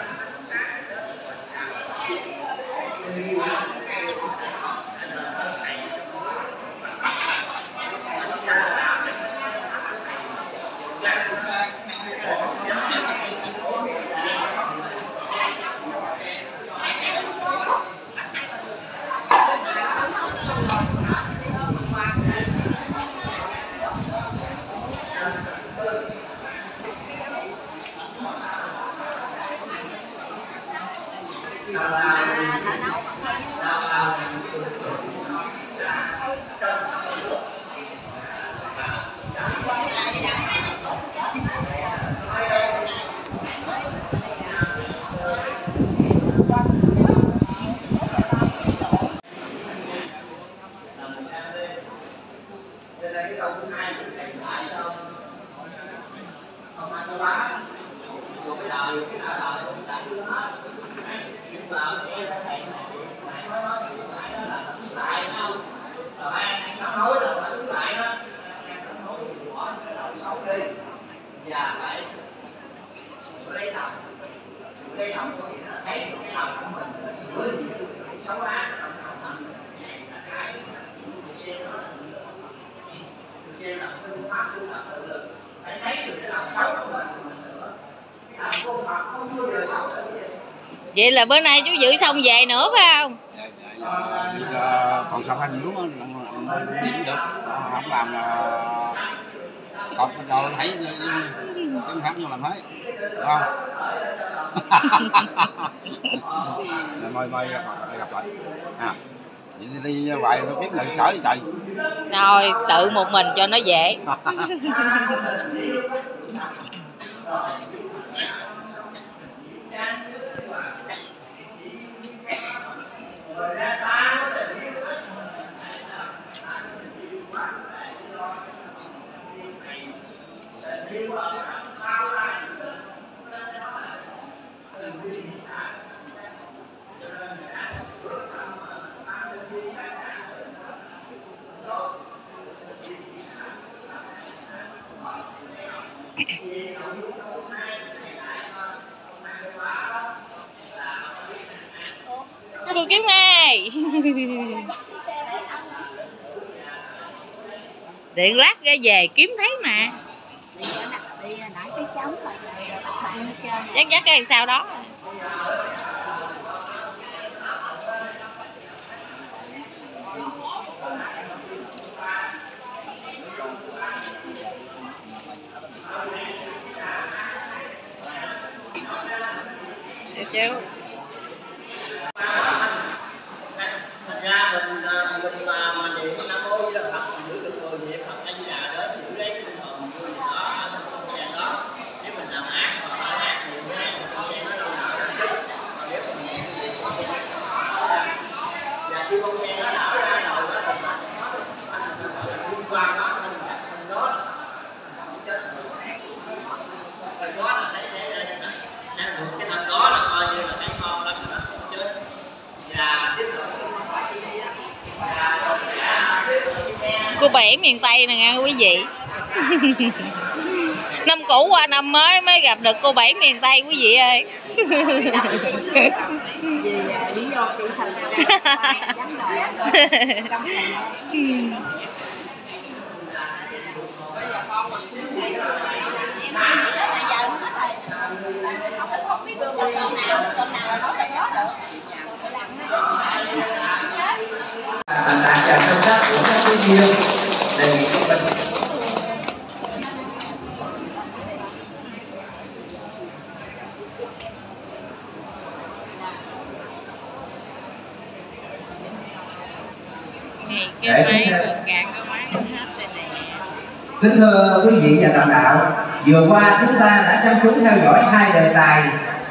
S1: Vậy là bữa nay chú giữ xong về nữa phải không?
S7: Còn xong hành đúng không? Được, không làm còn đầu thấy chân pháp vô làm thấy, đúng không? Mời gặp lại. đi hoài tôi biết người chở đi chạy.
S1: Rồi tự một mình cho nó dễ. Cô Kiếm ơi. Điện lát ra về kiếm thấy mà. Chắc cái sau đó. Chú. Cô Bảy miền Tây nè nghe quý vị. Năm cũ qua năm mới gặp được cô Bảy miền Tây quý vị ơi.
S5: Lý do chị Thần không biết được lần nào là nói cho gió được.
S3: Thành đạt và sâu sắc của các quý viên đề nghị các bạn. Kính thưa quý vị và lãnh đạo, vừa qua chúng ta đã chăm chú theo dõi hai đề tài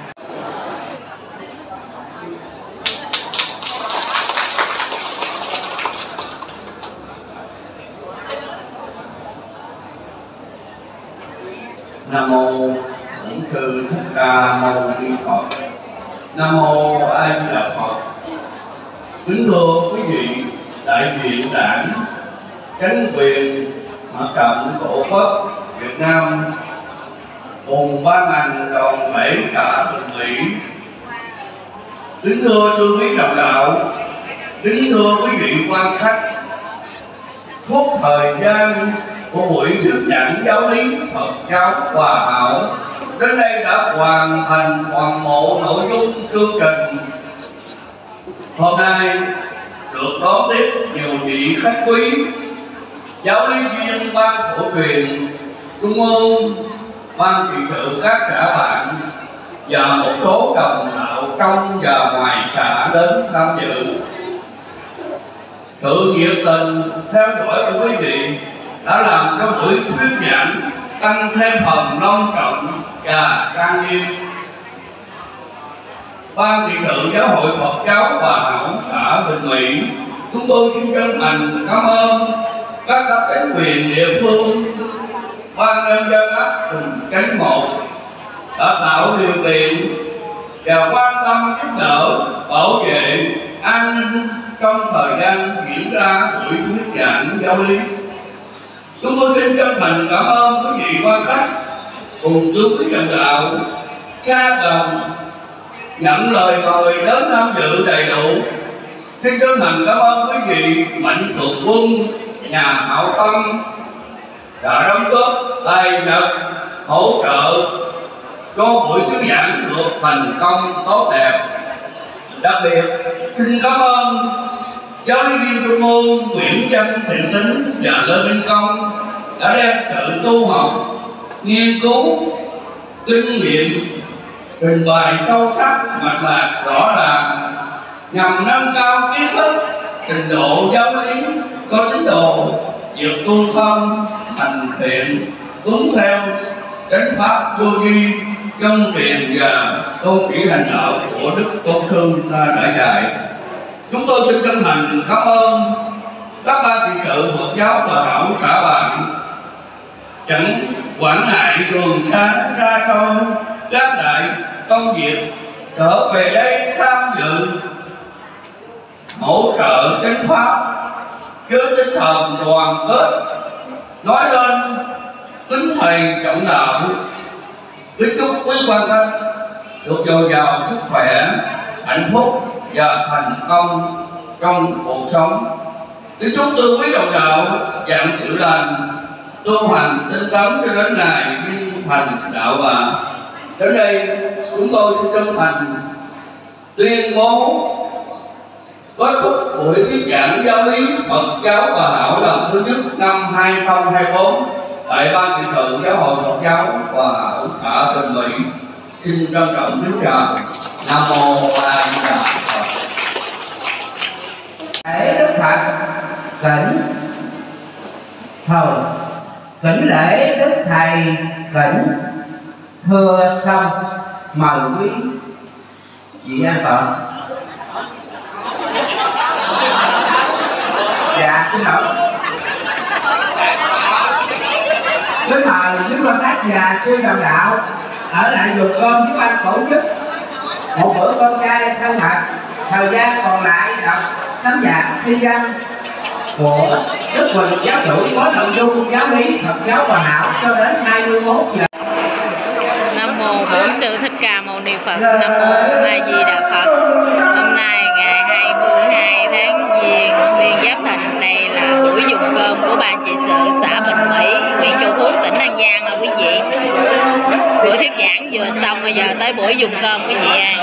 S6: Nam mô Bổn Sư Thích Ca Mâu Ni Phật. Nam mô A Di Đà Phật. Kính thưa quý vị đại diện Đảng, Chính quyền, Mặt trận Tổ quốc Việt Nam cùng ban ngành đoàn thể xã Bình Mỹ. Kính thưa chư quý đồng đạo, kính thưa quý vị quan khách. Suốt thời gian của buổi thuyết giảng giáo lý Phật giáo Hòa Hảo đến đây đã hoàn thành toàn bộ nội dung chương trình. Hôm nay được đón tiếp nhiều vị khách quý, giáo lý viên ban phổ truyền Trung ương, ban trị sự các xã bạn và một số đồng đạo trong và ngoài xã đến tham dự. Sự nhiệt tình theo dõi của quý vị đã làm cho buổi thuyết giảng tăng thêm phần long trọng và trang nghiêm. Ban trị sự Giáo hội Phật giáo Hòa Hảo xã Bình Mỹ, chúng tôi xin chân thành cảm ơn các cấp chính quyền địa phương, ban nhân dân ấp Bình Chánh 1 đã tạo điều kiện và quan tâm giúp đỡ bảo vệ an ninh trong thời gian diễn ra buổi thuyết giảng giáo lý. Chúng tôi xin chân thành cảm ơn quý vị quan khách cùng chư quý đồng đạo xa gần nhận lời mời đến tham dự đầy đủ. Xin chân thành cảm ơn quý vị mạnh thường quân, nhà hảo tâm đã đóng góp tài vật hỗ trợ cho buổi thuyết giảng được thành công tốt đẹp. Đặc biệt xin cảm ơn giáo lý viên Trung ương Nguyễn Văn Thiện Tính và Lê Minh Công đã đem sự tu học, nghiên cứu, kinh nghiệm, trình bày sâu sắc, mạch lạc rõ ràng nhằm nâng cao kiến thức trình độ giáo lý có tín đồ việc tu thân hành thiện đúng theo chánh pháp vô vi chân truyền và tôn chỉ hành đạo của Đức Tôn Sư ta đã dạy. Chúng tôi xin chân thành cảm ơn các ban trị sự Phật giáo Hòa Hảo xã bạn chẳng quản ngại đường xa xa xôi gác lại công việc trở về đây tham dự hỗ trợ chánh pháp với tinh thần đoàn kết, nói lên kính thầy trọng đạo, kính chúc quý quan thân được dồi dào sức khỏe, hạnh phúc và thành công trong cuộc sống. Kính chúc tư quý đồng đạo dạng sự lành, tu hành tinh tấn cho đến ngày viên thành đạo bà. Đến đây chúng tôi xin chân thành tuyên bố kết thúc buổi thuyết giảng giáo lý Phật giáo Hòa Hảo lần thứ nhất năm 2024 tại Ban trị sự Giáo hội Phật giáo Hòa Hảo xã Bình Mỹ. Xin trân trọng kính chào. Nam mô A Di Đà Phật.
S3: Lễ Đức Phật Kính Thờ kính lễ Đức Thầy Kính thưa xong mời quý vị an toàn. Dạ xin lỗi. Kính mời những quan khách và chư đồng đạo ở lại dùng cơm với ban tổ chức một bữa cơm chay thân mật. Thời gian còn lại đọc sấm giảng thi văn của Đức Huỳnh giáo chủ có nội dung giáo lý Phật giáo Hòa Hảo cho đến 21 giờ.
S1: Nam mô Bổn Sư Thích Ca Mâu Ni Phật. Nam mô A Di Đà Phật. Hôm nay ngày 22 tháng Giêng niên Giáp Thìn, đây là buổi dùng cơm của ban trị sự xã Bình Mỹ, huyện Châu Phúc, tỉnh An Giang quý vị. Buổi thuyết giảng vừa xong, bây giờ tới buổi dùng cơm quý vị ơi.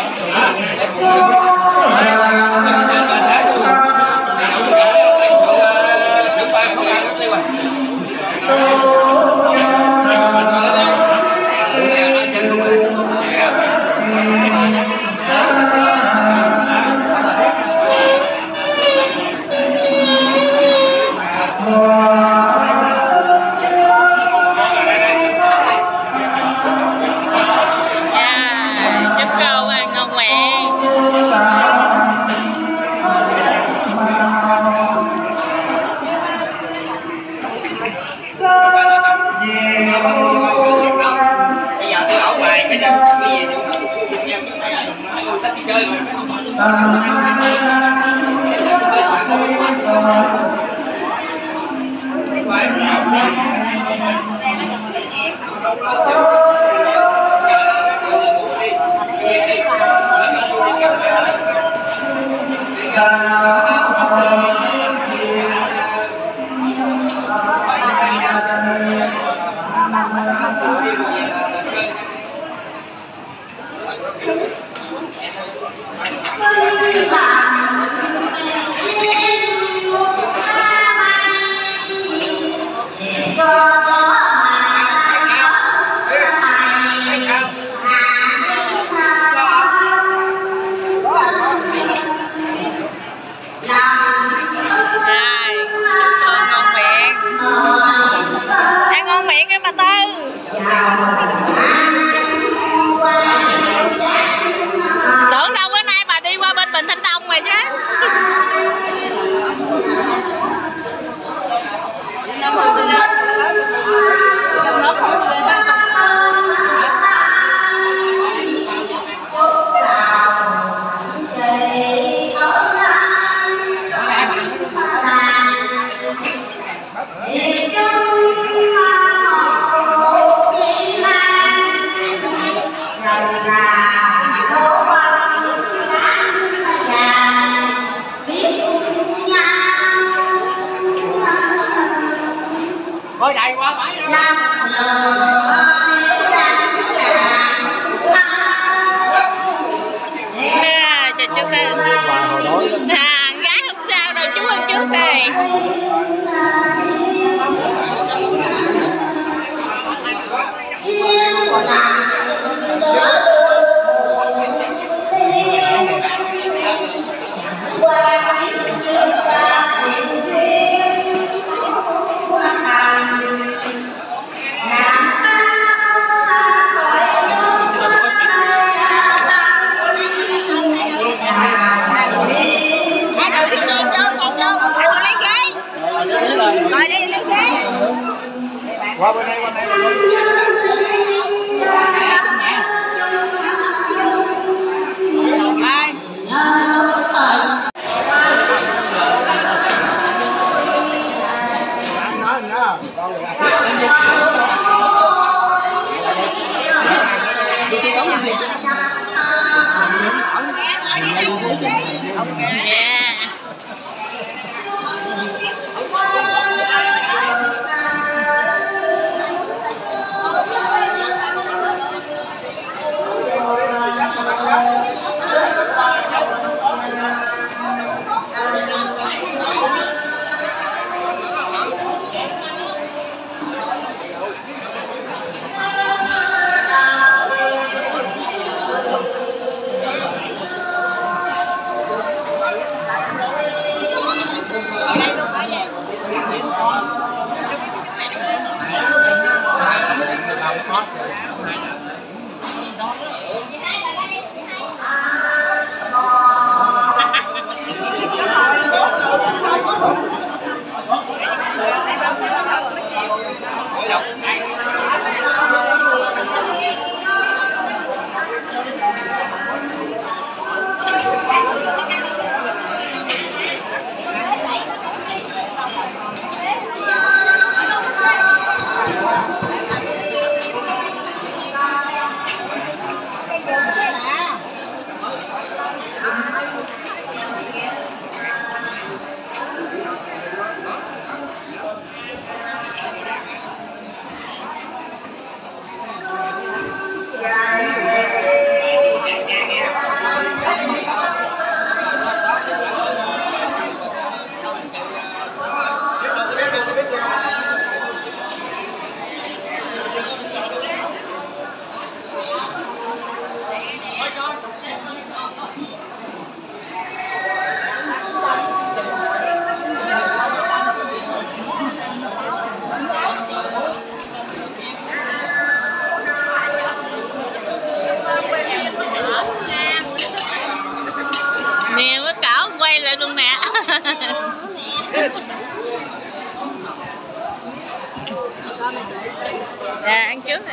S1: Gái không sao đâu, chú ăn trước đây. Qua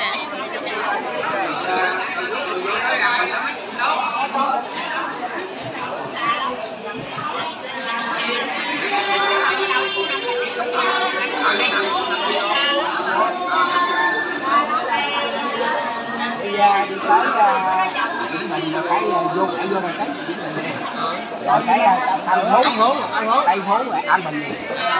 S6: mình cái vô cái bằng cách rồi cái ăn hốn đây hốn là ăn mình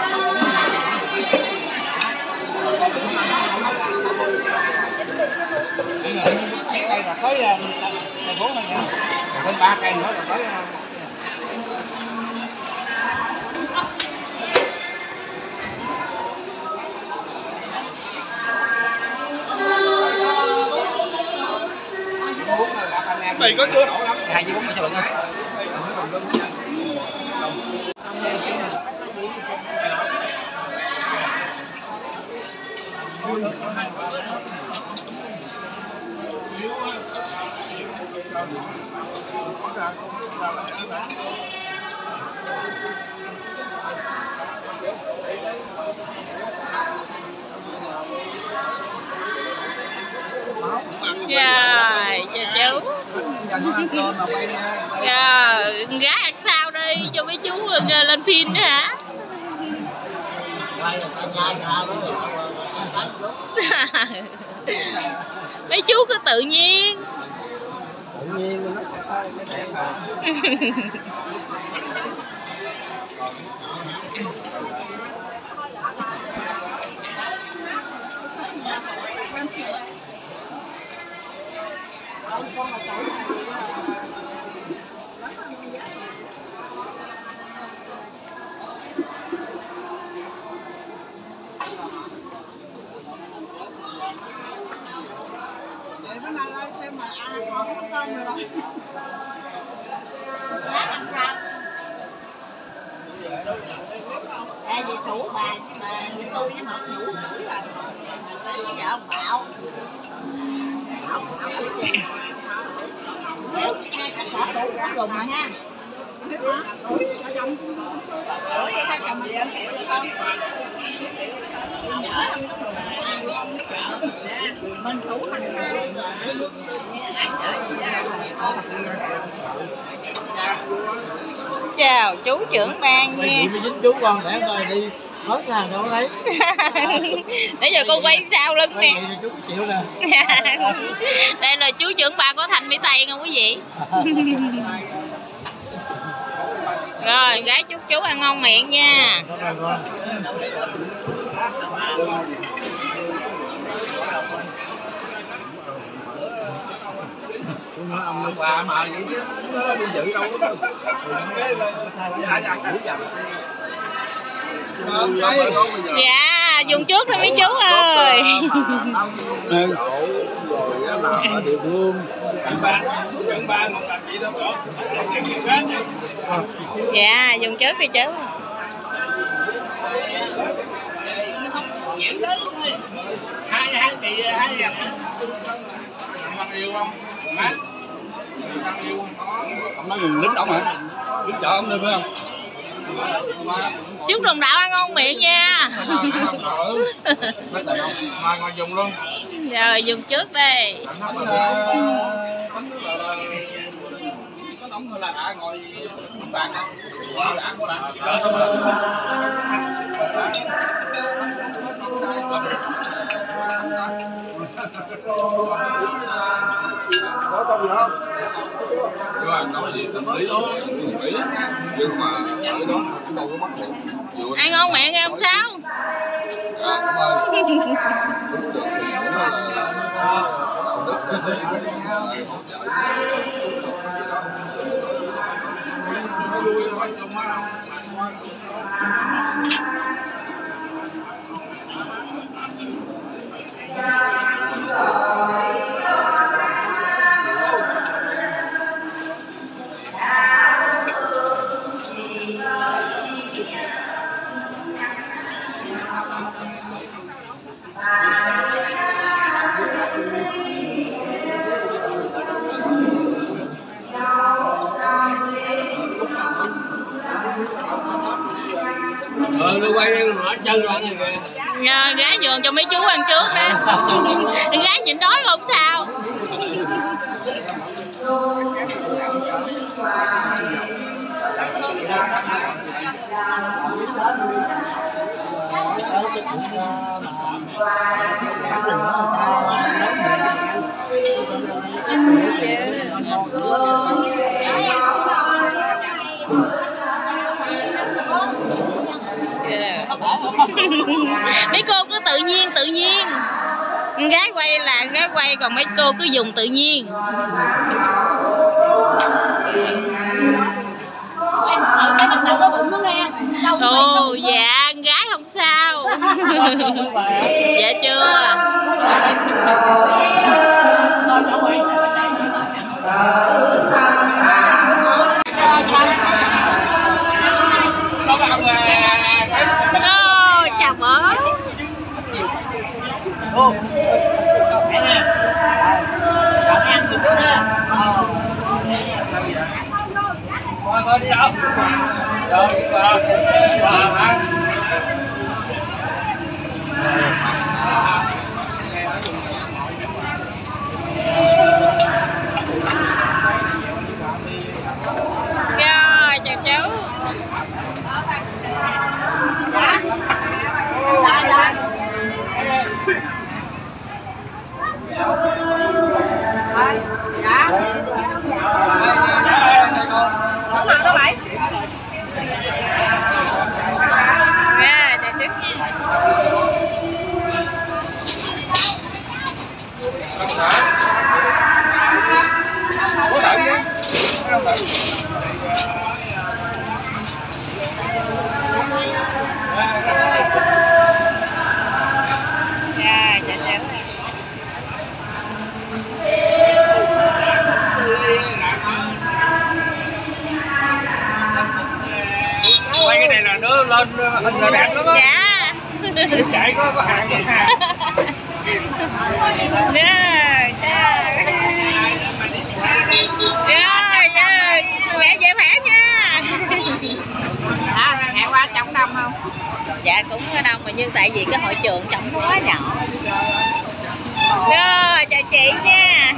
S6: đây là tới thành phố này nha, bên 3 cây nữa là tới
S7: mày có chưa?
S6: hai chứ 4 sao bạn ơi.
S1: Dạ, chào chú. Dạ, gái ăn sao đây cho mấy chú lên phim nữa hả? Mấy chú cứ tự nhiên.
S5: Ai về sủ bà với tôi với một nhủ mũi là tôi với vợ ông Bảo. Nếu hai cả xã đủ cả dùng mà ha. Ủa vậy ta cầm gì ăn kẹo được không? Mình thủ thành hai.
S1: Chào chú trưởng ban nha.
S6: Mới dính chú con để coi đi hết ra đâu có thấy.
S1: Nãy giờ con quay sau lưng nè.
S6: Chú chịu nè.
S1: Đây là chú trưởng ban của Thành Mỹ Tây không quý vị. Rồi gái chúc chú ăn ngon miệng nha.
S6: Ông bà mà vậy chứ nó đi dự đâu có
S1: dạ dùng trước đi mấy chú ơi.
S7: Rồi ở địa phương
S1: dạ dùng trước đi chú.
S2: hai chị hai dần yêu không?
S7: ông nói lính đóng hả? Lính chợ ông đi phải không?
S1: Chúc đồng đạo ăn ngon miệng nha.
S2: Mai ngồi dùng luôn.
S1: Rồi dùng trước đây.
S2: Có nóng hơn là đã ngồi bàn đã có đã.
S7: Có công gì không?
S2: Chú anh nói gì tâm lý nhưng mà ở đó cũng đâu có bắt buộc.
S1: Ăn ngon miệng nghe ông Sáu.
S2: Dạ cảm ơn. Đúng được thì
S4: nó quay đang hỏi chân rồi kìa.
S1: Gái nhường cho mấy chú ăn trước đó. Gái nhịn đói không sao. Mấy cô cứ tự nhiên gái quay là gái quay, còn mấy cô cứ dùng tự nhiên. Ồ dạ gái không sao. Dạ chưa. Chào bố.
S4: Thôi đi đâu? Rồi,
S1: chào cháu.
S4: quay cái này là nó lên hình là đẹp lắm á.
S1: Dạ.
S4: Chạy có hàng vậy hà.
S1: Mẹ về khỏe nha.
S5: Hẹn qua trống đông không?
S1: Dạ cũng đông mà, nhưng tại vì cái hội trường trống quá nhỏ. Rồi chào chị nha.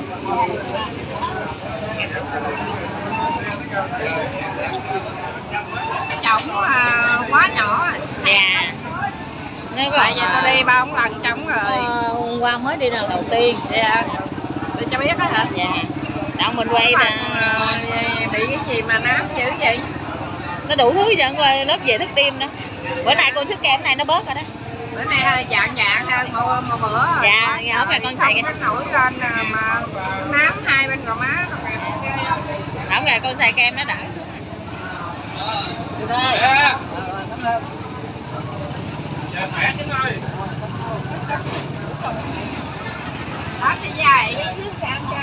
S5: Trống quá nhỏ.
S1: Dạ.
S5: Tại vì tôi đi 3-4 lần trống rồi.
S1: Hôm qua mới đi lần đầu tiên.
S5: Dạ. Tôi cho biết đó hả?
S1: Dạ. Đặng mình quay là
S5: bị cái gì mà nám dữ vậy?
S1: nó đủ thứ vậy, qua lớp về thức tim đó. Bữa nay cô thức kem này nó bớt rồi đó.
S5: Bữa nay hơi dạng hơn một bữa rồi.
S1: Dạ, hôm nay con xài
S5: cái nổi lên mà nám hai bên gò má.
S1: Không ngày con xài kem nó đỡ xuống.
S4: Dạ khỏe chứ ơi.
S5: Đó thì dài chứ cam cha.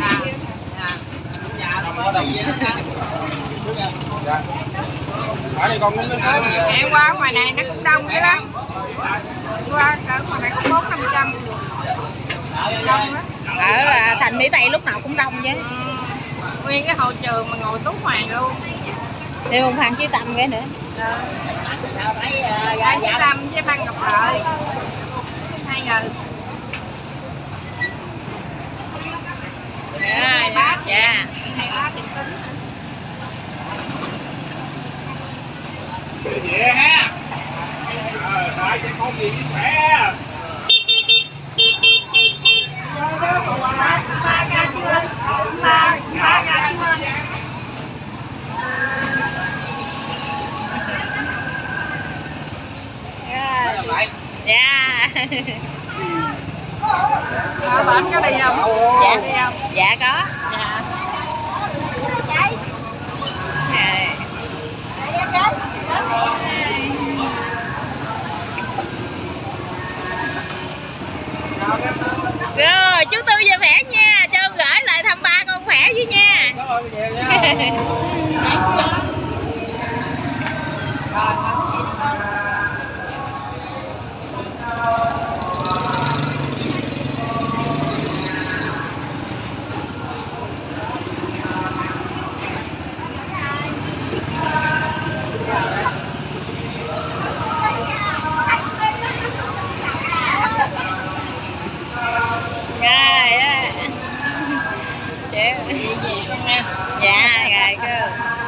S4: Ở đây còn
S5: em qua ngoài này nó cũng đông dữ lắm. Qua ngoài này cũng 400-500. Đông lắm.
S1: Ở thành Mỹ Tây lúc nào cũng đông chứ.
S5: Nguyên cái hội trường mà ngồi túc hoàng luôn.
S1: Thêm một Phan Chí Tâm cái nữa.
S5: Phan Chí Tâm với Phan Ngọc Lợi. 2 người.
S1: Dạ, bác dạ.
S4: Vậy ha. Tại cho con gì khỏe.
S1: Dạ.
S5: Bạn có đi không?
S1: Dạ.
S5: Đi không?
S1: Dạ có. Rồi chú Tư về khỏe nha, cho con gửi lại thăm ba con khỏe với nha. Dạ.
S5: Về con nha.
S1: Dạ, rồi cô.